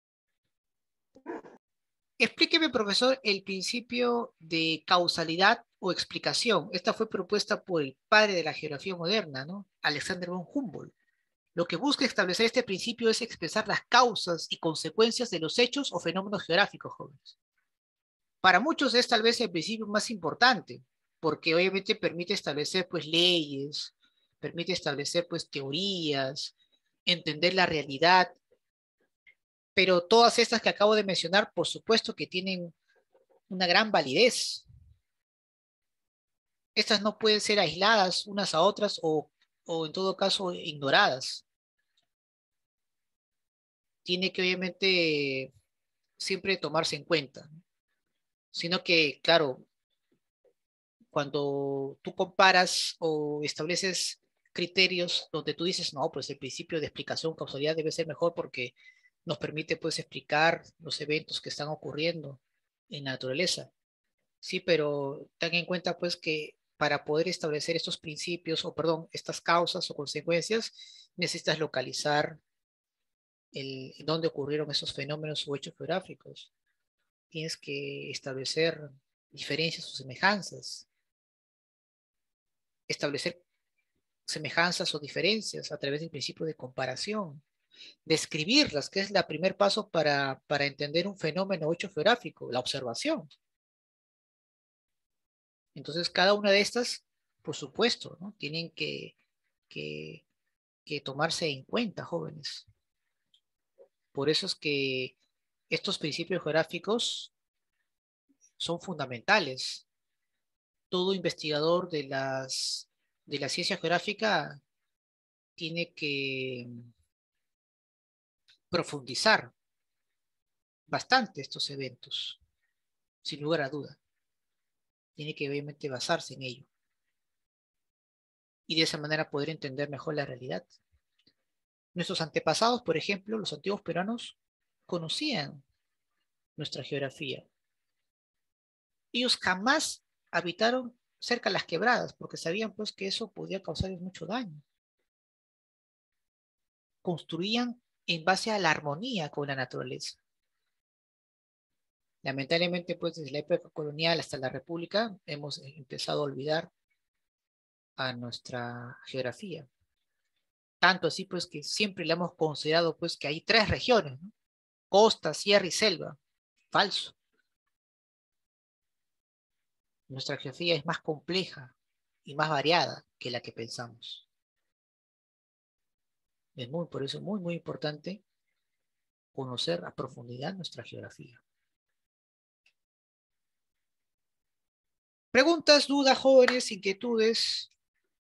Explíqueme, profesor, el principio de causalidad o explicación. Esta fue propuesta por el padre de la geografía moderna, ¿no? Alexander von Humboldt. Lo que busca establecer este principio es expresar las causas y consecuencias de los hechos o fenómenos geográficos, jóvenes. Para muchos es tal vez el principio más importante, porque obviamente permite establecer pues leyes, permite establecer pues teorías, entender la realidad, pero todas estas que acabo de mencionar, por supuesto que tienen una gran validez. Estas no pueden ser aisladas unas a otras o en todo caso ignoradas. Tiene que obviamente siempre tomarse en cuenta, ¿no? Sino que, claro, cuando tú comparas o estableces criterios donde tú dices, no, pues el principio de explicación causalidad debe ser mejor porque nos permite pues explicar los eventos que están ocurriendo en la naturaleza. Sí, pero ten en cuenta pues que para poder establecer estos principios o perdón, estas causas o consecuencias, necesitas localizar dónde ocurrieron esos fenómenos o hechos geográficos. Tienes que establecer diferencias o semejanzas, establecer semejanzas o diferencias a través del principio de comparación, describirlas, que es el primer paso para entender un fenómeno o hecho geográfico, la observación. Entonces, cada una de estas, por supuesto, ¿no? Tienen que, que tomarse en cuenta, jóvenes. Por eso es que estos principios geográficos son fundamentales. Todo investigador de la ciencia geográfica tiene que profundizar bastante estos eventos, sin lugar a duda. Tiene que obviamente basarse en ello. Y de esa manera poder entender mejor la realidad. Nuestros antepasados, por ejemplo, los antiguos peruanos, conocían nuestra geografía. Ellos jamás habitaron cerca de las quebradas, porque sabían pues que eso podía causarles mucho daño. Construían en base a la armonía con la naturaleza. Lamentablemente, pues desde la época colonial hasta la República, hemos empezado a olvidar a nuestra geografía. Tanto así, pues, que siempre le hemos considerado, pues, que hay tres regiones, ¿no? Costa, sierra y selva. Falso. Nuestra geografía es más compleja, y más variada que la que pensamos. Por eso es muy, muy importante conocer a profundidad nuestra geografía. Preguntas, dudas, jóvenes, inquietudes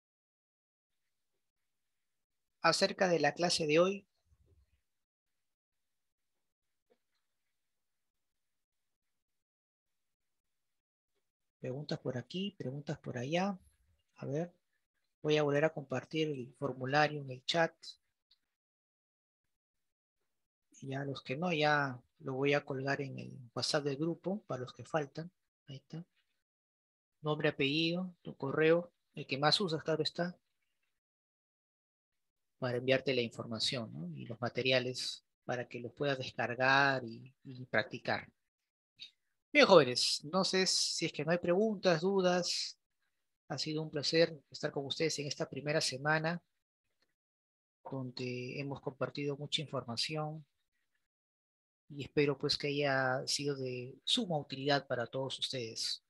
acerca de la clase de hoy. Preguntas por aquí, preguntas por allá. A ver, voy a volver a compartir el formulario en el chat. Y ya los que no, ya lo voy a colgar en el WhatsApp del grupo para los que faltan. Ahí está. Nombre, apellido, tu correo, el que más usas, claro está, para enviarte la información, ¿no? Y los materiales para que los puedas descargar y practicar. Bien, jóvenes, no sé si es que no hay preguntas, dudas. Ha sido un placer estar con ustedes en esta primera semana, donde hemos compartido mucha información y espero pues que haya sido de suma utilidad para todos ustedes.